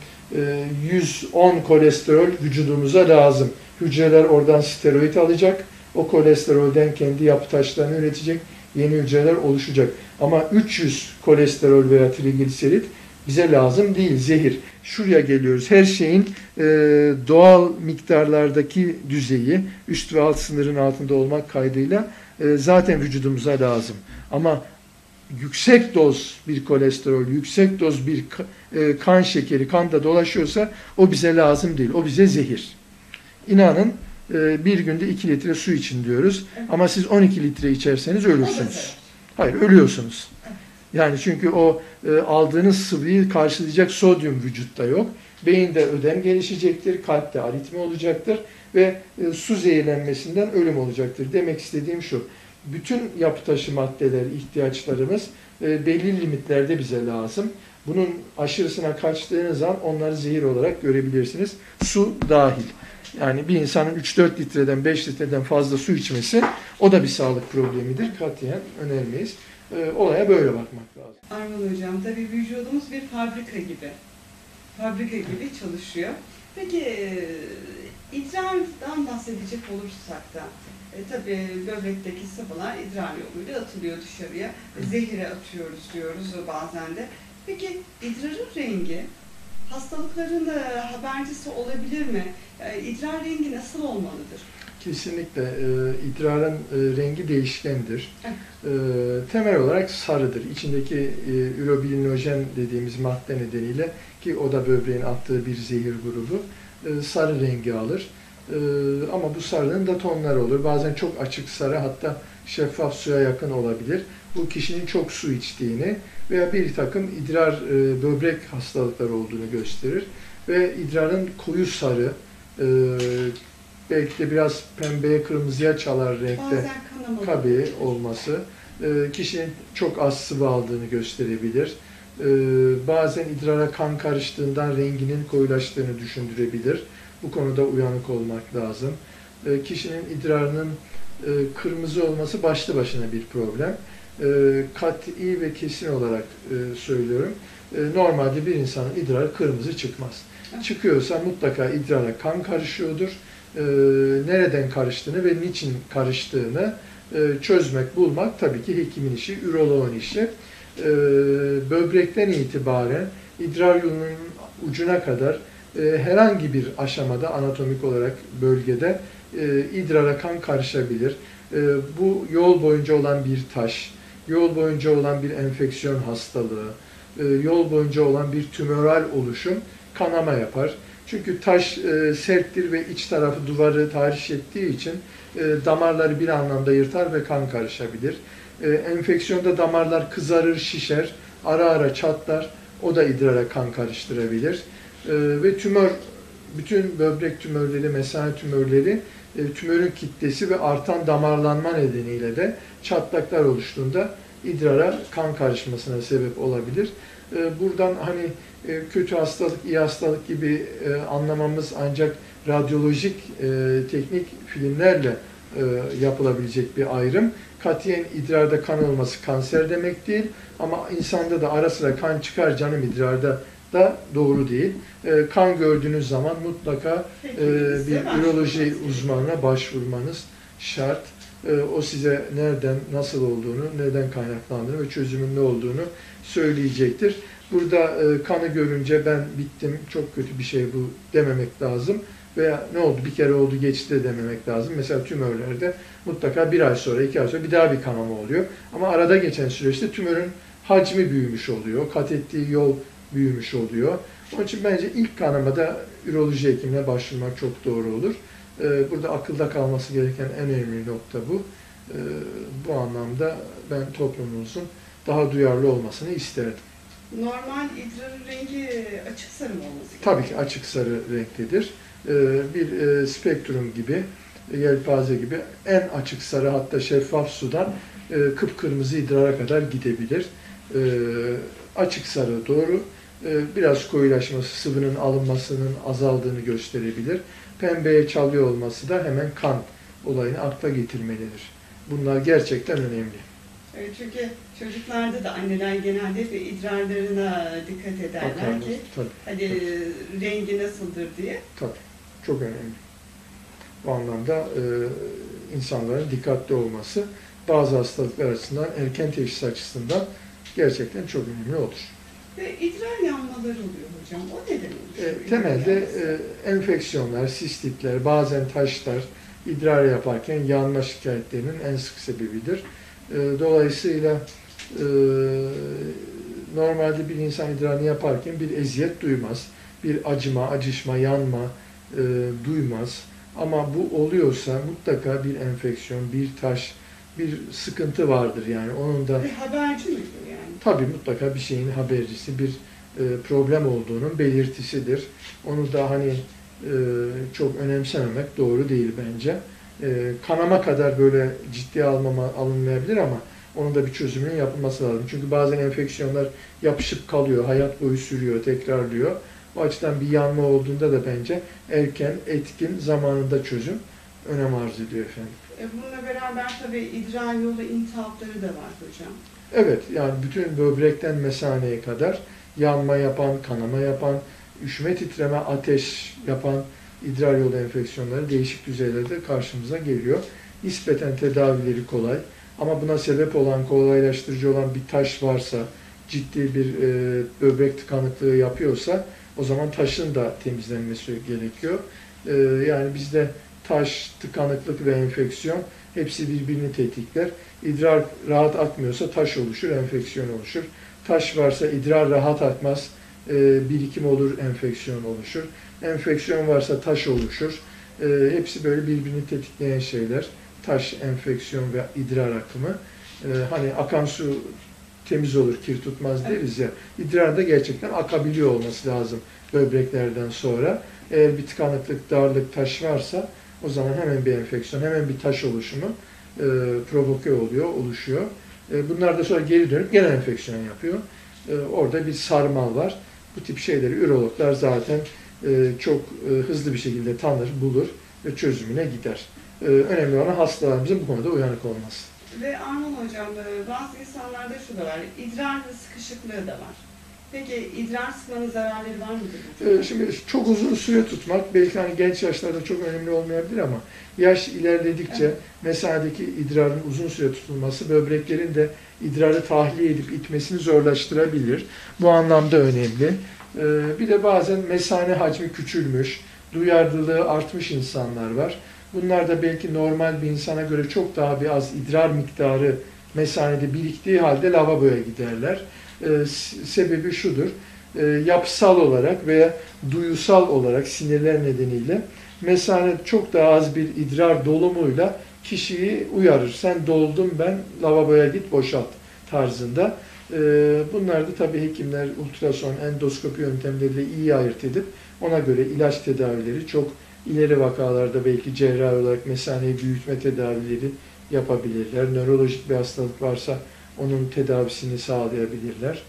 110 kolesterol vücudumuza lazım. Hücreler oradan steroid alacak. O kolesterolden kendi yapı taşlarını üretecek. Yeni hücreler oluşacak. Ama 300 kolesterol veya trigliserit bize lazım değil, zehir. Şuraya geliyoruz. Her şeyin doğal miktarlardaki düzeyi üst ve alt sınırın altında olmak kaydıyla zaten vücudumuza lazım. Ama yüksek doz bir kolesterol, yüksek doz bir kan şekeri kanda dolaşıyorsa o bize lazım değil. O bize zehir. İnanın bir günde 2 litre su için diyoruz. Ama siz 12 litre içerseniz ölürsünüz. Hayır, ölüyorsunuz. Yani çünkü o aldığınız sıvıyı karşılayacak sodyum vücutta yok. Beyinde ödem gelişecektir, kalpte aritmi olacaktır ve su zehirlenmesinden ölüm olacaktır. Demek istediğim şu, bütün yapı taşı maddeleri, ihtiyaçlarımız belli limitlerde bize lazım. Bunun aşırısına kaçtığınız an onları zehir olarak görebilirsiniz. Su dahil. Yani bir insanın 3-4 litreden 5 litreden fazla su içmesi o da bir sağlık problemidir. Katiyen önermeyiz. Olaya böyle bakmak lazım. Arman Hocam, tabii vücudumuz bir fabrika gibi. Fabrika gibi çalışıyor. Peki idrardan bahsedecek olursak da tabii böbrekteki sıvılar idrar yoluyla atılıyor dışarıya. Zehire atıyoruz diyoruz bazen de. Peki idrarın rengi hastalıkların da habercisi olabilir mi? İdrar rengi nasıl olmalıdır? Kesinlikle idrarın rengi değişkendir. Temel olarak sarıdır. İçindeki ürobilinojen dediğimiz madde nedeniyle, ki o da böbreğin attığı bir zehir grubu, sarı rengi alır. Ama bu sarının da tonları olur. Bazen çok açık sarı, hatta şeffaf suya yakın olabilir. Bu kişinin çok su içtiğini veya bir takım idrar böbrek hastalıkları olduğunu gösterir. Ve idrarın koyu sarı, belki de biraz pembeye kırmızıya çalar renkte kabi olması kişinin çok az sıvı aldığını gösterebilir. Bazen idrara kan karıştığından renginin koyulaştığını düşündürebilir. Bu konuda uyanık olmak lazım. Kişinin idrarının kırmızı olması başlı başına bir problem. Kat'i ve kesin olarak söylüyorum. Normalde bir insanın idrarı kırmızı çıkmaz. Çıkıyorsa mutlaka idrara kan karışıyordur. Nereden karıştığını ve niçin karıştığını çözmek, bulmak tabii ki hekimin işi, üroloğun işi. Böbrekten itibaren idrar yolunun ucuna kadar herhangi bir aşamada anatomik olarak bölgede idrara kan karışabilir. Bu yol boyunca olan bir taş, yol boyunca olan bir enfeksiyon hastalığı, yol boyunca olan bir tümöral oluşum kanama yapar. Çünkü taş serttir ve iç tarafı duvarı tahriş ettiği için damarları bir anlamda yırtar ve kan karışabilir. Enfeksiyonda damarlar kızarır, şişer, ara ara çatlar. O da idrara kan karıştırabilir. Ve tümör, bütün böbrek tümörleri, mesane tümörleri, tümörün kitlesi ve artan damarlanma nedeniyle de çatlaklar oluştuğunda idrara kan karışmasına sebep olabilir. Buradan hani kötü hastalık, iyi hastalık gibi anlamamız ancak radyolojik teknik filmlerle yapılabilecek bir ayrım. Katiyen idrarda kan olması kanser demek değil ama insanda da ara sıra kan çıkar canım idrarda da doğru değil. Kan gördüğünüz zaman mutlaka bir üroloji uzmanına başvurmanız şart. O size nereden, nasıl olduğunu, neden kaynaklandığını ve çözümün ne olduğunu söyleyecektir. Burada kanı görünce ben bittim, çok kötü bir şey bu dememek lazım. Veya ne oldu, bir kere oldu geçti de dememek lazım. Mesela tümörlerde mutlaka 1 ay sonra, 2 ay sonra bir daha bir kanama oluyor. Ama arada geçen süreçte tümörün hacmi büyümüş oluyor, kat ettiği yol büyümüş oluyor. Onun için bence ilk kanamada üroloji hekimine başvurmak çok doğru olur. Burada akılda kalması gereken en önemli nokta bu. Bu anlamda ben toplumumuzun daha duyarlı olmasını isterdim. Normal idrarın rengi açık sarı mı olması gerekiyor? Tabii ki açık sarı renklidir. Bir spektrum gibi, yelpaze gibi en açık sarı, hatta şeffaf sudan kıpkırmızı idrara kadar gidebilir. Açık sarı doğru. Biraz koyulaşması, sıvının alınmasının azaldığını gösterebilir. Pembeye çalıyor olması da hemen kan olayını akla getirmelidir. Bunlar gerçekten önemli. Evet, çünkü çocuklarda da anneler genelde hep idrarlarına dikkat ederler Bakarlar, ki tabii, hani rengi nasıldır diye. tabii. Çok önemli. Bu anlamda insanların dikkatli olması bazı hastalıklar açısından, erken teşhis açısından gerçekten çok önemli olur. Ve idrar yanmaları oluyor hocam. O neden oluyor? Temelde enfeksiyonlar, sistitler, bazen taşlar idrar yaparken yanma şikayetlerinin en sık sebebidir. Dolayısıyla normalde bir insan idrarını yaparken bir eziyet duymaz, bir acıma, acışma, yanma duymaz. Ama bu oluyorsa mutlaka bir enfeksiyon, bir taş, bir sıkıntı vardır yani. Onun da Bir haberci midir yani? tabii mutlaka bir şeyin habercisi, bir problem olduğunun belirtisidir. Onu da hani çok önemsememek doğru değil bence. Kanama kadar böyle ciddiye alınmayabilir ama onun da bir çözümünün yapılması lazım. Çünkü bazen enfeksiyonlar yapışıp kalıyor, hayat boyu sürüyor, tekrarlıyor. O açıdan bir yanma olduğunda da bence erken, etkin, zamanında çözüm önem arz ediyor efendim. Bununla beraber tabii idrar yolu iltihapları da var hocam. Evet, yani bütün böbrekten mesaneye kadar yanma yapan, kanama yapan, üşüme, titreme, ateş yapan idrar yolu enfeksiyonları değişik düzeylerde karşımıza geliyor. Nispeten tedavileri kolay ama buna sebep olan, kolaylaştırıcı olan bir taş varsa, ciddi bir böbrek tıkanıklığı yapıyorsa o zaman taşın da temizlenmesi gerekiyor. Yani bizde taş, tıkanıklık ve enfeksiyon hepsi birbirini tetikler. İdrar rahat akmıyorsa taş oluşur, enfeksiyon oluşur. Taş varsa idrar rahat akmaz, birikim olur, enfeksiyon oluşur. Enfeksiyon varsa taş oluşur. Hepsi böyle birbirini tetikleyen şeyler. Taş, enfeksiyon ve idrar akımı. Hani akan su temiz olur, kir tutmaz deriz ya. İdrar da gerçekten akabiliyor olması lazım böbreklerden sonra. Eğer bir tıkanıklık, darlık, taş varsa o zaman hemen bir enfeksiyon, hemen bir taş oluşumu provoke oluyor, oluşuyor. Bunlar da sonra geri dönüp gene enfeksiyon yapıyor. Orada bir sarmal var. Bu tip şeyleri ürologlar zaten çok hızlı bir şekilde tanır, bulur ve çözümüne gider. Önemli olan hastalarımızın bu konuda uyanık olması. Ve Arman hocam, bazı insanlarda şu da var, idrar sıkışıklığı da var. Peki idrar sıkmanın zararları var mıdır? Şimdi çok uzun süre tutmak belki hani genç yaşlarda çok önemli olmayabilir ama yaş ilerledikçe mesanedeki idrarın uzun süre tutulması böbreklerin de idrarı tahliye edip itmesini zorlaştırabilir. Bu anlamda önemli. Bir de bazen mesane hacmi küçülmüş, duyarlılığı artmış insanlar var. Bunlar da belki normal bir insana göre çok daha bir az idrar miktarı mesanede biriktiği halde lavaboya giderler. Sebebi şudur, yapısal olarak veya duyusal olarak sinirler nedeniyle mesane çok daha az bir idrar dolumuyla kişiyi uyarır. Sen doldun, ben lavaboya git boşalt tarzında. Bunlar da tabii hekimler ultrason, endoskopi yöntemleriyle iyi ayırt edip ona göre ilaç tedavileri, çok ileri vakalarda belki cerrahi olarak mesaneyi büyütme tedavileri yapabilirler. Nörolojik bir hastalık varsa onun tedavisini sağlayabilirler.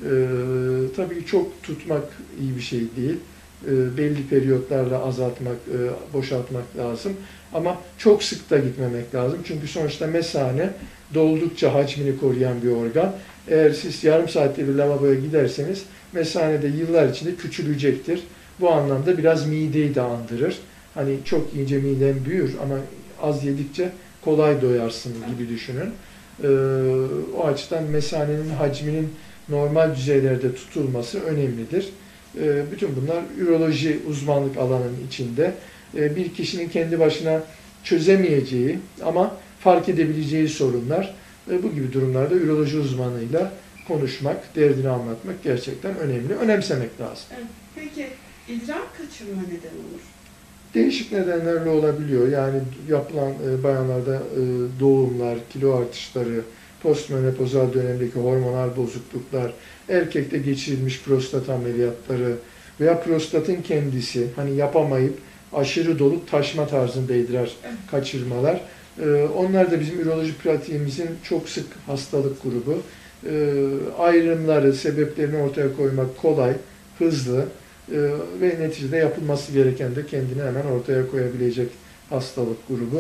Tabii çok tutmak iyi bir şey değil. Belli periyotlarla azaltmak, boşaltmak lazım. Ama çok sık da gitmemek lazım. Çünkü sonuçta mesane doldukça hacmini koruyan bir organ. Eğer siz yarım saatte bir lavaboya giderseniz mesane de yıllar içinde küçülecektir. Bu anlamda biraz mideyi de andırır. Hani çok yiyince miden büyür ama az yedikçe kolay doyarsın gibi düşünün. O açıdan mesanenin hacminin normal düzeylerde tutulması önemlidir. Bütün bunlar üroloji uzmanlık alanının içinde. Bir kişinin kendi başına çözemeyeceği ama fark edebileceği sorunlar. Bu gibi durumlarda üroloji uzmanıyla konuşmak, derdini anlatmak gerçekten önemli. Önemsemek lazım. Evet. Peki idrar kaçırma neden olur? Değişik nedenlerle olabiliyor. Yani yapılan bayanlarda doğumlar, kilo artışları, postmenopozal dönemdeki hormonal bozukluklar, erkekte geçirilmiş prostat ameliyatları veya prostatın kendisi, hani yapamayıp aşırı dolup taşma tarzında idrar kaçırmalar. Onlar da bizim üroloji pratiğimizin çok sık hastalık grubu. Ayrımları, sebeplerini ortaya koymak kolay, hızlı ve neticede yapılması gereken de kendini hemen ortaya koyabilecek hastalık grubu.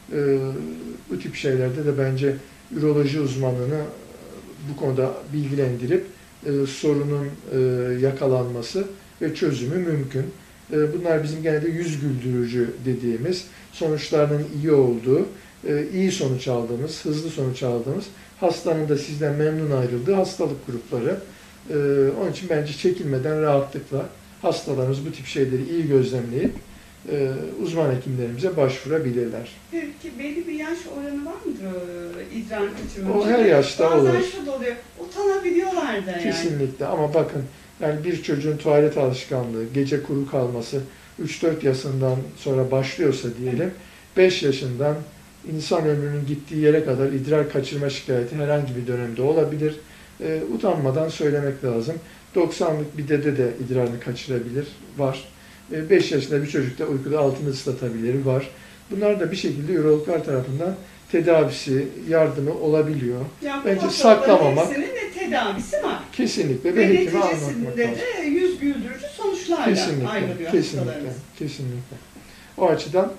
Bu tip şeylerde de bence üroloji uzmanını bu konuda bilgilendirip sorunun yakalanması ve çözümü mümkün. Bunlar bizim genelde yüz güldürücü dediğimiz, sonuçlarının iyi olduğu, iyi sonuç aldığımız, hızlı sonuç aldığımız, hastanın da sizden memnun ayrıldığı hastalık grupları. Onun için bence çekinmeden, rahatlıkla hastalarımız bu tip şeyleri iyi gözlemleyip uzman hekimlerimize başvurabilirler. Peki belli bir yaş oranı var mıdır idrar kaçırma? O her yaşta olur. Bazen şu da oluyor, utanabiliyorlar da yani. Kesinlikle, ama bakın yani bir çocuğun tuvalet alışkanlığı, gece kuru kalması 3-4 yaşından sonra başlıyorsa diyelim, 5 yaşından insan ömrünün gittiği yere kadar idrar kaçırma şikayeti herhangi bir dönemde olabilir. Utanmadan söylemek lazım. 90'lık bir dede de idrarını kaçırabilir, var. 5 yaşında bir çocuk da uykuda altını ıslatabilir, var. Bunlar da bir şekilde ürologlar tarafından tedavisi, yardımı olabiliyor. Yani bence saklamamak. Hepsinin de tedavisi var. Kesinlikle. Ve hekime anlatmak neticesinde lazım. de yüz güldürücü sonuçlarla ayrılıyor hastalarımız. Kesinlikle. O açıdan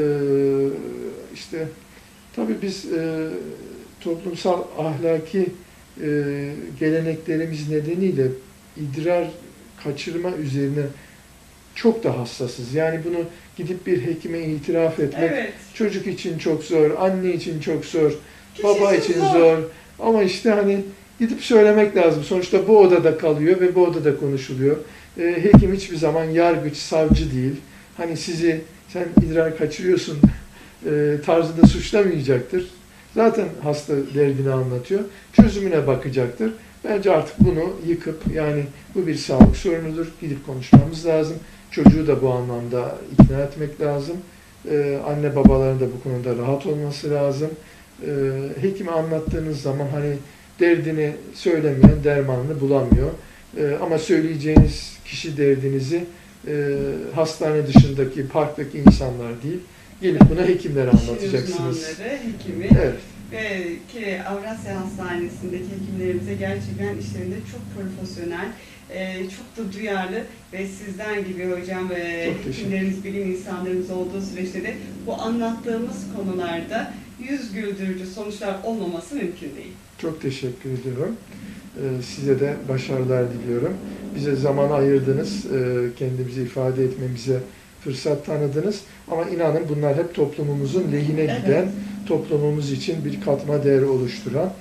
işte tabii biz toplumsal ahlaki geleneklerimiz nedeniyle idrar kaçırma üzerine çok da hassasız. Yani bunu gidip bir hekime itiraf etmek çocuk için çok zor, anne için çok zor, baba için zor. Ama işte hani gidip söylemek lazım. Sonuçta bu odada kalıyor ve bu odada konuşuluyor. Hekim hiçbir zaman yargıç, savcı değil. Hani sizi sen idrar kaçırıyorsun tarzında suçlamayacaktır. Zaten hasta derdini anlatıyor. Çözümüne bakacaktır. Bence artık bunu yıkıp, yani bu bir sağlık sorunudur, gidip konuşmamız lazım. Çocuğu da bu anlamda ikna etmek lazım. Anne babaların da bu konuda rahat olması lazım. Hekime anlattığınız zaman hani derdini söylemeyen dermanını bulamıyor. Ama söyleyeceğiniz kişi derdinizi hastane dışındaki, parktaki insanlar değil, gelip buna hekimlere anlatacaksınız. Uzmanları, hekimi. Evet. Ve ki Avrasya Hastanesi'ndeki hekimlerimize gerçekten işlerinde çok profesyonel, çok da duyarlı ve sizden gibi hocam hekimlerimiz, bilim insanlarımız olduğu süreçte de bu anlattığımız konularda yüz güldürücü sonuçlar olmaması mümkün değil. Çok teşekkür ediyorum. Size de başarılar diliyorum. Bize zaman ayırdınız, kendimizi ifade etmemize fırsat tanıdınız. Ama inanın bunlar hep toplumumuzun lehine giden, toplumumuz için bir katma değer oluşturan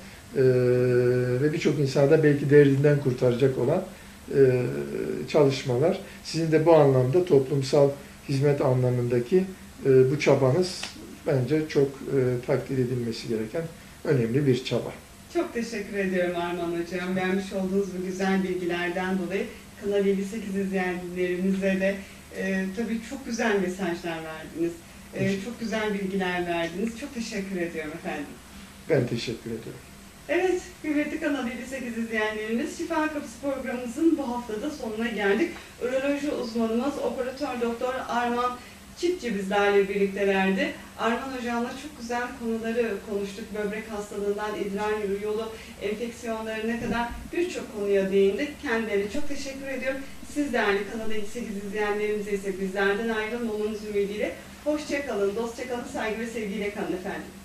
ve birçok insanı da belki derdinden kurtaracak olan çalışmalar. Sizin de bu anlamda toplumsal hizmet anlamındaki bu çabanız bence çok takdir edilmesi gereken önemli bir çaba. Çok teşekkür ediyorum Arman Hocam. Vermiş olduğunuz bu güzel bilgilerden dolayı Kanal 58 izleyenlerimize de tabii çok güzel mesajlar verdiniz. Çok güzel bilgiler verdiniz. Çok teşekkür ediyorum efendim. Ben teşekkür ediyorum. Evet, kıymetli Kanal 58 izleyenlerimiz, Şifa Kapısı programımızın bu haftada sonuna geldik. Üroloji uzmanımız Operatör Doktor Arman Çiftçi bizlerle birliktelerdi. Arman Hocam'la çok güzel konuları konuştuk. Böbrek hastalığından idrar yolu enfeksiyonlarına kadar birçok konuya değindik. Kendilerine çok teşekkür ediyorum. Siz değerli Kanal 58 izleyenlerimize ise bizlerden ayrılmamanız ümidiyle hoşça kalın, dostça kalın, saygı ve sevgiyle kalın efendim.